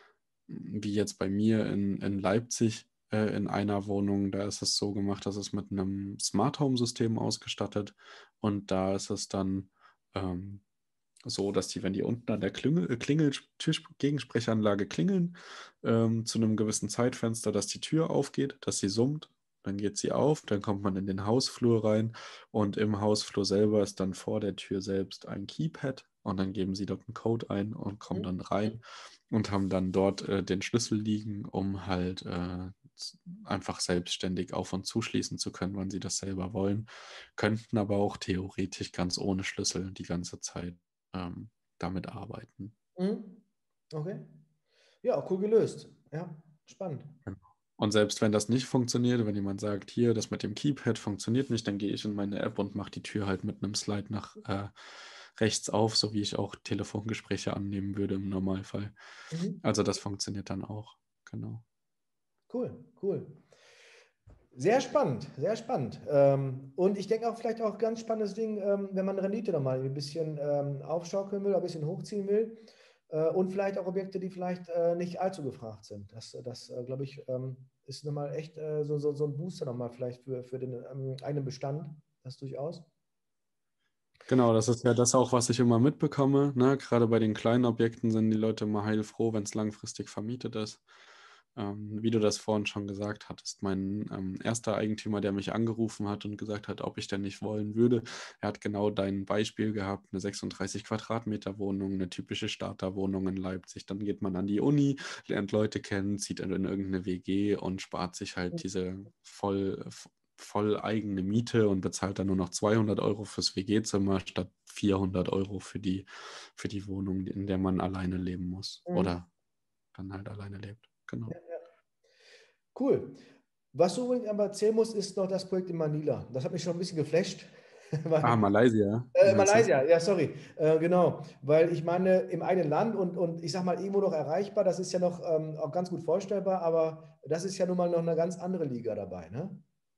wie jetzt bei mir in, in Leipzig, äh, in einer Wohnung, da ist es so gemacht, dass es mit einem Smart Home System ausgestattet und da ist es dann ähm, so, dass die, wenn die unten an der Klingel, äh, Klingel Türgegensprechanlage klingeln, ähm, zu einem gewissen Zeitfenster, dass die Tür aufgeht, dass sie summt, dann geht sie auf, dann kommt man in den Hausflur rein und im Hausflur selber ist dann vor der Tür selbst ein Keypad und dann geben sie dort einen Code ein und kommen Mhm. dann rein und haben dann dort äh, den Schlüssel liegen, um halt äh, einfach selbstständig auf- und zuschließen zu können, wann sie das selber wollen, könnten aber auch theoretisch ganz ohne Schlüssel die ganze Zeit ähm, damit arbeiten. Mhm. Okay. Ja, cool gelöst. Ja, spannend. Genau. Und selbst wenn das nicht funktioniert, wenn jemand sagt, hier, das mit dem Keypad funktioniert nicht, dann gehe ich in meine App und mache die Tür halt mit einem Slide nach äh, rechts auf, so wie ich auch Telefongespräche annehmen würde im Normalfall. Mhm. Also das funktioniert dann auch. Genau. Cool, cool. Sehr spannend, sehr spannend. Ähm, und ich denke auch vielleicht auch ganz spannendes Ding, ähm, wenn man Rendite nochmal ein bisschen ähm, aufschaukeln will, ein bisschen hochziehen will. Äh, und vielleicht auch Objekte, die vielleicht äh, nicht allzu gefragt sind. Das, das äh, glaube ich, ähm, ist nochmal echt äh, so, so, so ein Booster nochmal vielleicht für, für den ähm, eigenen Bestand. Das durchaus. Genau, das ist ja das auch, was ich immer mitbekomme. Ne? Gerade bei den kleinen Objekten sind die Leute immer heilfroh, wenn es langfristig vermietet ist. Ähm, wie du das vorhin schon gesagt hattest, mein ähm, erster Eigentümer, der mich angerufen hat und gesagt hat, ob ich denn nicht wollen würde, er hat genau dein Beispiel gehabt, eine sechsunddreißig Quadratmeter Wohnung, eine typische Starterwohnung in Leipzig. Dann geht man an die Uni, lernt Leute kennen, zieht in irgendeine W G und spart sich halt diese voll voll eigene Miete und bezahlt dann nur noch zweihundert Euro fürs W G-Zimmer statt vierhundert Euro für die, für die Wohnung, in der man alleine leben muss Mhm. oder dann halt alleine lebt. Genau. Cool. Was du übrigens aber erzählen musst, ist noch das Projekt in Manila. Das hat mich schon ein bisschen geflasht. Ah, Weil, Malaysia, äh, meinst du? Malaysia, ja, sorry. Äh, genau. Weil ich meine, im eigenen Land und, und ich sag mal, irgendwo noch erreichbar, das ist ja noch ähm, auch ganz gut vorstellbar, aber das ist ja nun mal noch eine ganz andere Liga dabei, ne?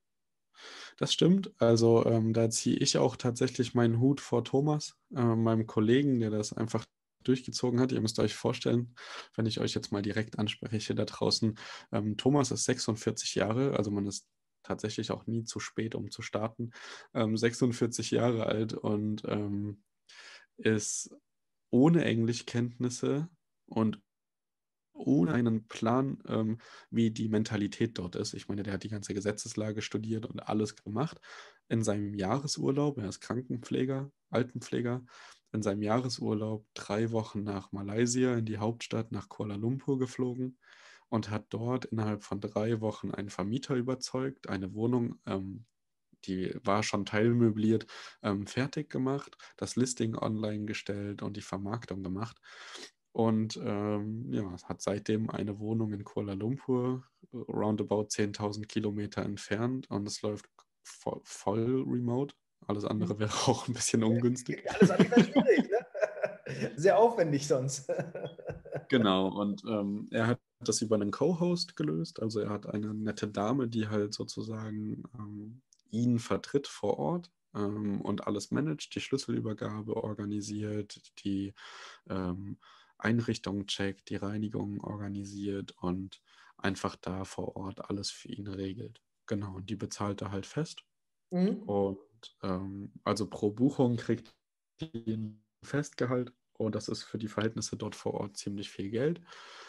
Das stimmt. Also ähm, da ziehe ich auch tatsächlich meinen Hut vor Thomas, äh, meinem Kollegen, der das einfach durchgezogen hat. Ihr müsst euch vorstellen, wenn ich euch jetzt mal direkt anspreche da draußen, ähm, Thomas ist sechsundvierzig Jahre, also man ist tatsächlich auch nie zu spät, um zu starten. Ähm, sechsundvierzig Jahre alt und ähm, ist ohne Englischkenntnisse und ohne einen Plan, ähm, wie die Mentalität dort ist. Ich meine, der hat die ganze Gesetzeslage studiert und alles gemacht. In seinem Jahresurlaub, er ist Krankenpfleger, Altenpfleger, in seinem Jahresurlaub drei Wochen nach Malaysia in die Hauptstadt nach Kuala Lumpur geflogen und hat dort innerhalb von drei Wochen einen Vermieter überzeugt, eine Wohnung, ähm, die war schon teilmöbliert, ähm, fertig gemacht, das Listing online gestellt und die Vermarktung gemacht. Und ähm, ja, hat seitdem eine Wohnung in Kuala Lumpur, äh, roundabout zehntausend Kilometer entfernt und es läuft voll, voll remote. Alles andere wäre auch ein bisschen ungünstig. Alles andere ist schwierig, ne? Sehr aufwendig sonst. Genau, und ähm, er hat das über einen Co-Host gelöst. Also er hat eine nette Dame, die halt sozusagen ähm, ihn vertritt vor Ort ähm, und alles managt, die Schlüsselübergabe organisiert, die ähm, Einrichtung checkt, die Reinigung organisiert und einfach da vor Ort alles für ihn regelt. Genau, und die bezahlt er halt fest. Mhm. Und ähm, also pro Buchung kriegt die ein Festgehalt und das ist für die Verhältnisse dort vor Ort ziemlich viel Geld.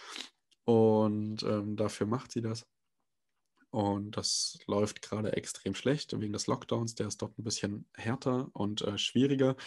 Und ähm, dafür macht sie das. Und das läuft gerade extrem schlecht wegen des Lockdowns. Der ist dort ein bisschen härter und äh, schwieriger.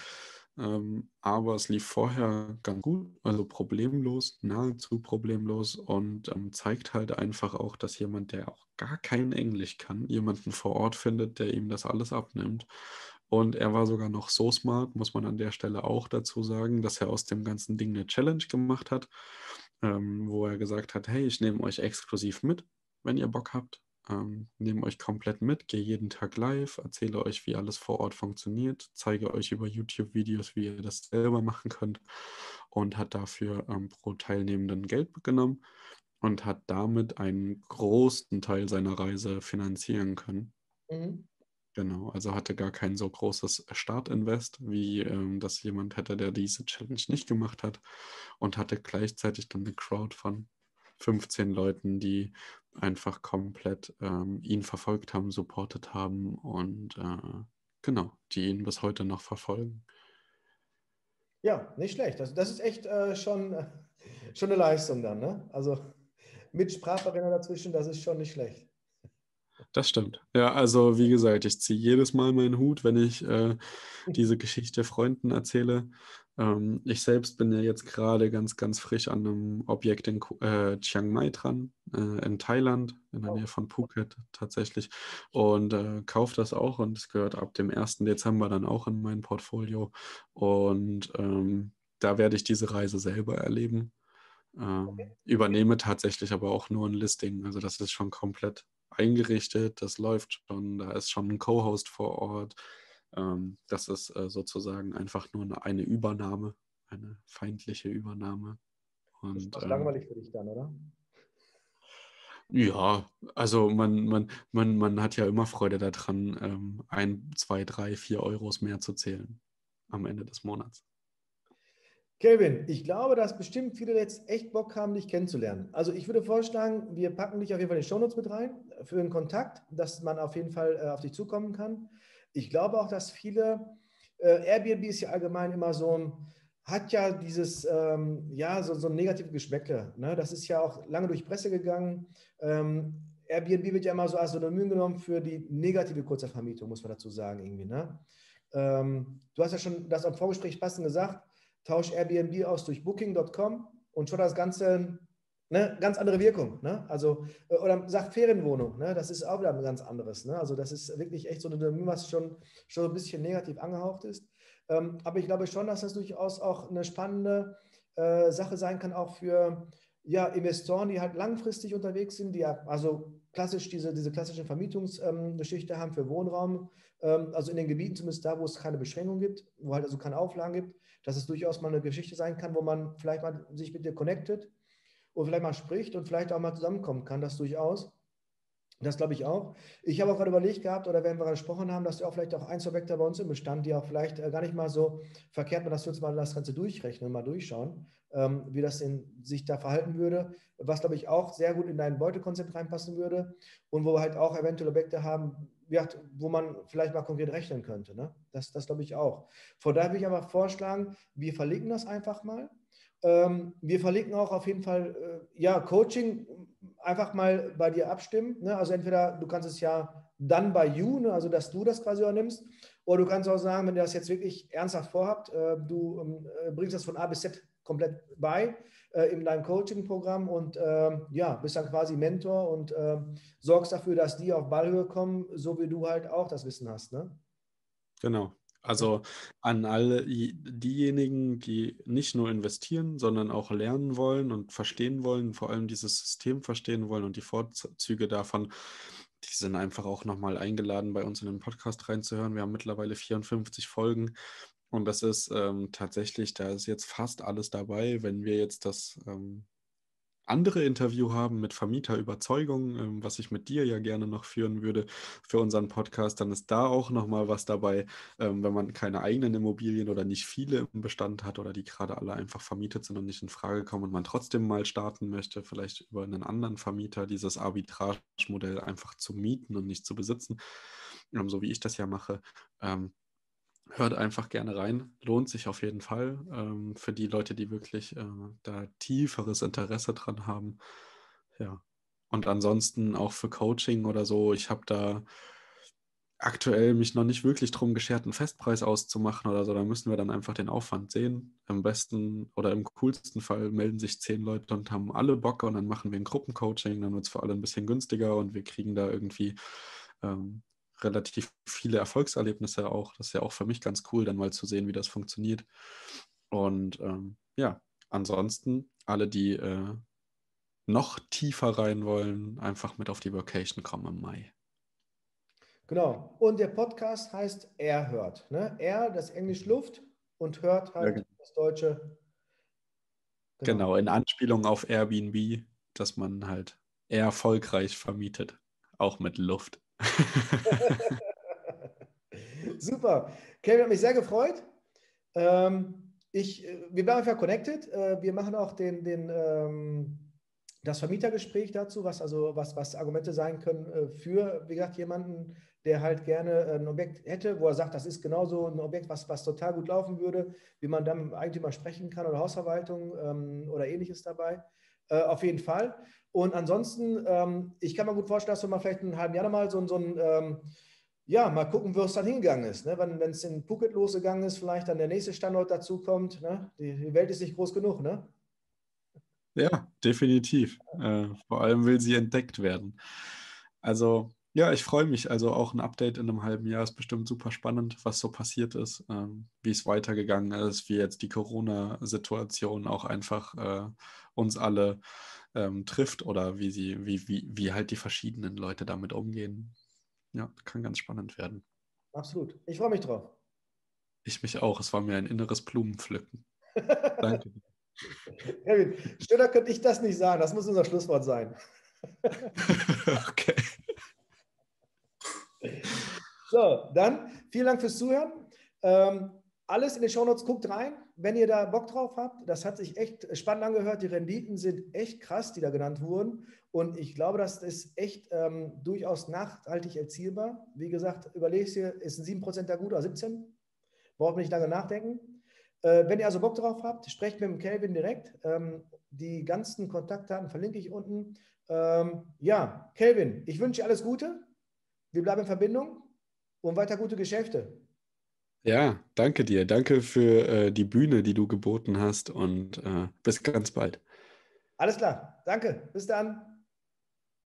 Ähm, aber es lief vorher ganz gut, also problemlos, nahezu problemlos und ähm, zeigt halt einfach auch, dass jemand, der auch gar kein Englisch kann, jemanden vor Ort findet, der ihm das alles abnimmt. Und er war sogar noch so smart, muss man an der Stelle auch dazu sagen, dass er aus dem ganzen Ding eine Challenge gemacht hat, ähm, wo er gesagt hat, hey, ich nehme euch exklusiv mit, wenn ihr Bock habt. Ähm, nehme euch komplett mit, gehe jeden Tag live, erzähle euch, wie alles vor Ort funktioniert, zeige euch über YouTube-Videos, wie ihr das selber machen könnt und hat dafür ähm, pro Teilnehmenden Geld genommen und hat damit einen großen Teil seiner Reise finanzieren können. Mhm. Genau, also hatte gar kein so großes Startinvest, wie ähm, das jemand hätte, der diese Challenge nicht gemacht hat und hatte gleichzeitig dann eine Crowd von fünfzehn Leuten, die einfach komplett ähm, ihn verfolgt haben, supportet haben und äh, genau, die ihn bis heute noch verfolgen. Ja, nicht schlecht. Das, das ist echt äh, schon, äh, schon eine Leistung dann, ne? Also mit Sprachbarriere dazwischen, das ist schon nicht schlecht. Das stimmt. Ja, also wie gesagt, ich ziehe jedes Mal meinen Hut, wenn ich äh, diese Geschichte Freunden erzähle. Ähm, ich selbst bin ja jetzt gerade ganz, ganz frisch an einem Objekt in Ku- äh, Chiang Mai dran, äh, in Thailand, in der Nähe von Phuket tatsächlich. Und äh, kaufe das auch und es gehört ab dem ersten Dezember dann auch in mein Portfolio. Und ähm, da werde ich diese Reise selber erleben. Ähm, übernehme tatsächlich aber auch nur ein Listing. Also das ist schon komplett eingerichtet, das läuft schon, da ist schon ein Co-Host vor Ort. Ähm, das ist äh, sozusagen einfach nur eine, eine Übernahme, eine feindliche Übernahme. Ist Und fast ähm, langweilig für dich dann, oder? ja, also man, man, man, man hat ja immer Freude daran, ähm, ein, zwei, drei, vier Euros mehr zu zählen am Ende des Monats. Kelvin, ich glaube, dass bestimmt viele jetzt echt Bock haben, dich kennenzulernen. Also ich würde vorschlagen, wir packen dich auf jeden Fall in die Shownotes mit rein für einen Kontakt, dass man auf jeden Fall äh, auf dich zukommen kann. Ich glaube auch, dass viele, äh, Airbnb ist ja allgemein immer so ein, hat ja dieses, ähm, ja, so, so ein negatives Geschmäckle. Ne? Das ist ja auch lange durch die Presse gegangen. Ähm, Airbnb wird ja immer so als Synonym genommen für die negative Kurzzeitvermietung, muss man dazu sagen, irgendwie. Ne? Ähm, du hast ja schon das am Vorgespräch passend gesagt, tausch Airbnb aus durch Booking Punkt com und schon das Ganze eine ganz andere Wirkung. Ne? Also, äh, oder sag Ferienwohnung, ne? Das ist auch wieder ein ganz anderes. Ne? Also, das ist wirklich echt so ein Unternehmen, was schon, schon ein bisschen negativ angehaucht ist. Ähm, aber ich glaube schon, dass das durchaus auch eine spannende äh, Sache sein kann, auch für ja, Investoren, die halt langfristig unterwegs sind, die ja also klassisch diese, diese klassischen Vermietungsgeschichte ähm, haben für Wohnraum, ähm, also in den Gebieten zumindest da, wo es keine Beschränkung gibt, wo halt also keine Auflagen gibt, dass es durchaus mal eine Geschichte sein kann, wo man vielleicht mal sich mit dir connectet und vielleicht mal spricht und vielleicht auch mal zusammenkommen kann, das durchaus. Das glaube ich auch. Ich habe auch gerade überlegt gehabt, oder wenn wir gerade gesprochen haben, dass du auch vielleicht auch ein, zwei Objekte bei uns im Bestand, die auch vielleicht äh, gar nicht mal so verkehrt waren, dass wir uns mal das Ganze durchrechnen und mal durchschauen, ähm, wie das in, sich da verhalten würde, was glaube ich auch sehr gut in dein Beutekonzept reinpassen würde und wo wir halt auch eventuell Objekte haben, ja, wo man vielleicht mal konkret rechnen könnte. Ne? Das, das glaube ich auch. Von daher würde ich aber vorschlagen, wir verlinken das einfach mal. Ähm, wir verlinken auch auf jeden Fall, äh, ja, Coaching einfach mal bei dir abstimmen. Ne? Also entweder du kannst es ja dann bei you, ne? Also dass du das quasi übernimmst, oder du kannst auch sagen, wenn ihr das jetzt wirklich ernsthaft vorhabt, äh, du ähm, äh, bringst das von A bis Z komplett bei äh, in deinem Coaching-Programm und äh, ja, bist dann quasi Mentor und äh, sorgst dafür, dass die auf Ballhöhe kommen, so wie du halt auch das Wissen hast. Ne? Genau. Also an alle i- diejenigen, die nicht nur investieren, sondern auch lernen wollen und verstehen wollen, vor allem dieses System verstehen wollen und die Vorzüge davon, die sind einfach auch nochmal eingeladen, bei uns in den Podcast reinzuhören. Wir haben mittlerweile vierundfünfzig Folgen und das ist ähm, tatsächlich, da ist jetzt fast alles dabei. Wenn wir jetzt das ähm, andere Interview haben mit Vermieterüberzeugung, ähm, was ich mit dir ja gerne noch führen würde für unseren Podcast, dann ist da auch nochmal was dabei, ähm, wenn man keine eigenen Immobilien oder nicht viele im Bestand hat oder die gerade alle einfach vermietet sind und nicht in Frage kommen und man trotzdem mal starten möchte, vielleicht über einen anderen Vermieter dieses Arbitrage-Modell einfach zu mieten und nicht zu besitzen, ähm, so wie ich das ja mache. Ähm, Hört einfach gerne rein, lohnt sich auf jeden Fall ähm, für die Leute, die wirklich äh, da tieferes Interesse dran haben. Ja. Und ansonsten auch für Coaching oder so, ich habe da aktuell mich noch nicht wirklich drum geschert, einen Festpreis auszumachen oder so. Da müssen wir dann einfach den Aufwand sehen. Am besten oder im coolsten Fall melden sich zehn Leute und haben alle Bock und dann machen wir ein Gruppencoaching. Dann wird es für alle ein bisschen günstiger und wir kriegen da irgendwie ähm, relativ viele Erfolgserlebnisse auch. Das ist ja auch für mich ganz cool, dann mal zu sehen, wie das funktioniert. Und ähm, ja, ansonsten alle, die äh, noch tiefer rein wollen, einfach mit auf die Vacation kommen im Mai. Genau. Und der Podcast heißt Er hört. Ne? Er, das Englisch Luft und hört Ja, halt genau. das Deutsche. Genau. Genau, in Anspielung auf Airbnb, dass man halt erfolgreich vermietet, auch mit Luft. Super. Kevin hat mich sehr gefreut. Ähm, ich, äh, wir bleiben einfach connected. Äh, wir machen auch den, den, ähm, das Vermietergespräch dazu, was also was, was Argumente sein können äh, für, wie gesagt, jemanden, der halt gerne ein Objekt hätte, wo er sagt, das ist genauso ein Objekt, was, was total gut laufen würde, wie man dann mit dem Eigentümer sprechen kann oder Hausverwaltung ähm, oder ähnliches dabei. Äh, auf jeden Fall. Und ansonsten, ähm, ich kann mir gut vorstellen, dass wir mal vielleicht in einem halben Jahr nochmal so, so ein ähm, ja, mal gucken, wo es dann hingegangen ist. Ne? Wenn es in Phuket losgegangen ist, vielleicht dann der nächste Standort dazu kommt. Ne? Die, die Welt ist nicht groß genug. Ne? Ja, definitiv. Äh, vor allem will sie entdeckt werden. Also, ja, ich freue mich. Also auch ein Update in einem halben Jahr ist bestimmt super spannend, was so passiert ist, ähm, wie es weitergegangen ist, wie jetzt die Corona-Situation auch einfach äh, uns alle ähm, trifft oder wie sie, wie, wie, wie halt die verschiedenen Leute damit umgehen. Ja, kann ganz spannend werden. Absolut. Ich freue mich drauf. Ich mich auch. Es war mir ein inneres Blumenpflücken. Danke. Kevin, schöner könnte ich das nicht sagen. Das muss unser Schlusswort sein. Okay. So, dann vielen Dank fürs Zuhören. Ähm, alles in den Shownotes, guckt rein, wenn ihr da Bock drauf habt. Das hat sich echt spannend angehört. Die Renditen sind echt krass, die da genannt wurden. Und ich glaube, das ist echt ähm, durchaus nachhaltig erzielbar. Wie gesagt, überlegst dir, ist ein sieben Prozent da gut oder siebzehn? Braucht man nicht lange nachdenken. Äh, wenn ihr also Bock drauf habt, sprecht mit dem Kelvin direkt. Ähm, die ganzen Kontaktdaten verlinke ich unten. Ähm, ja, Kelvin, ich wünsche dir alles Gute. Wir bleiben in Verbindung und weiter gute Geschäfte. Ja, danke dir. Danke für äh, die Bühne, die du geboten hast und äh, bis ganz bald. Alles klar. Danke. Bis dann.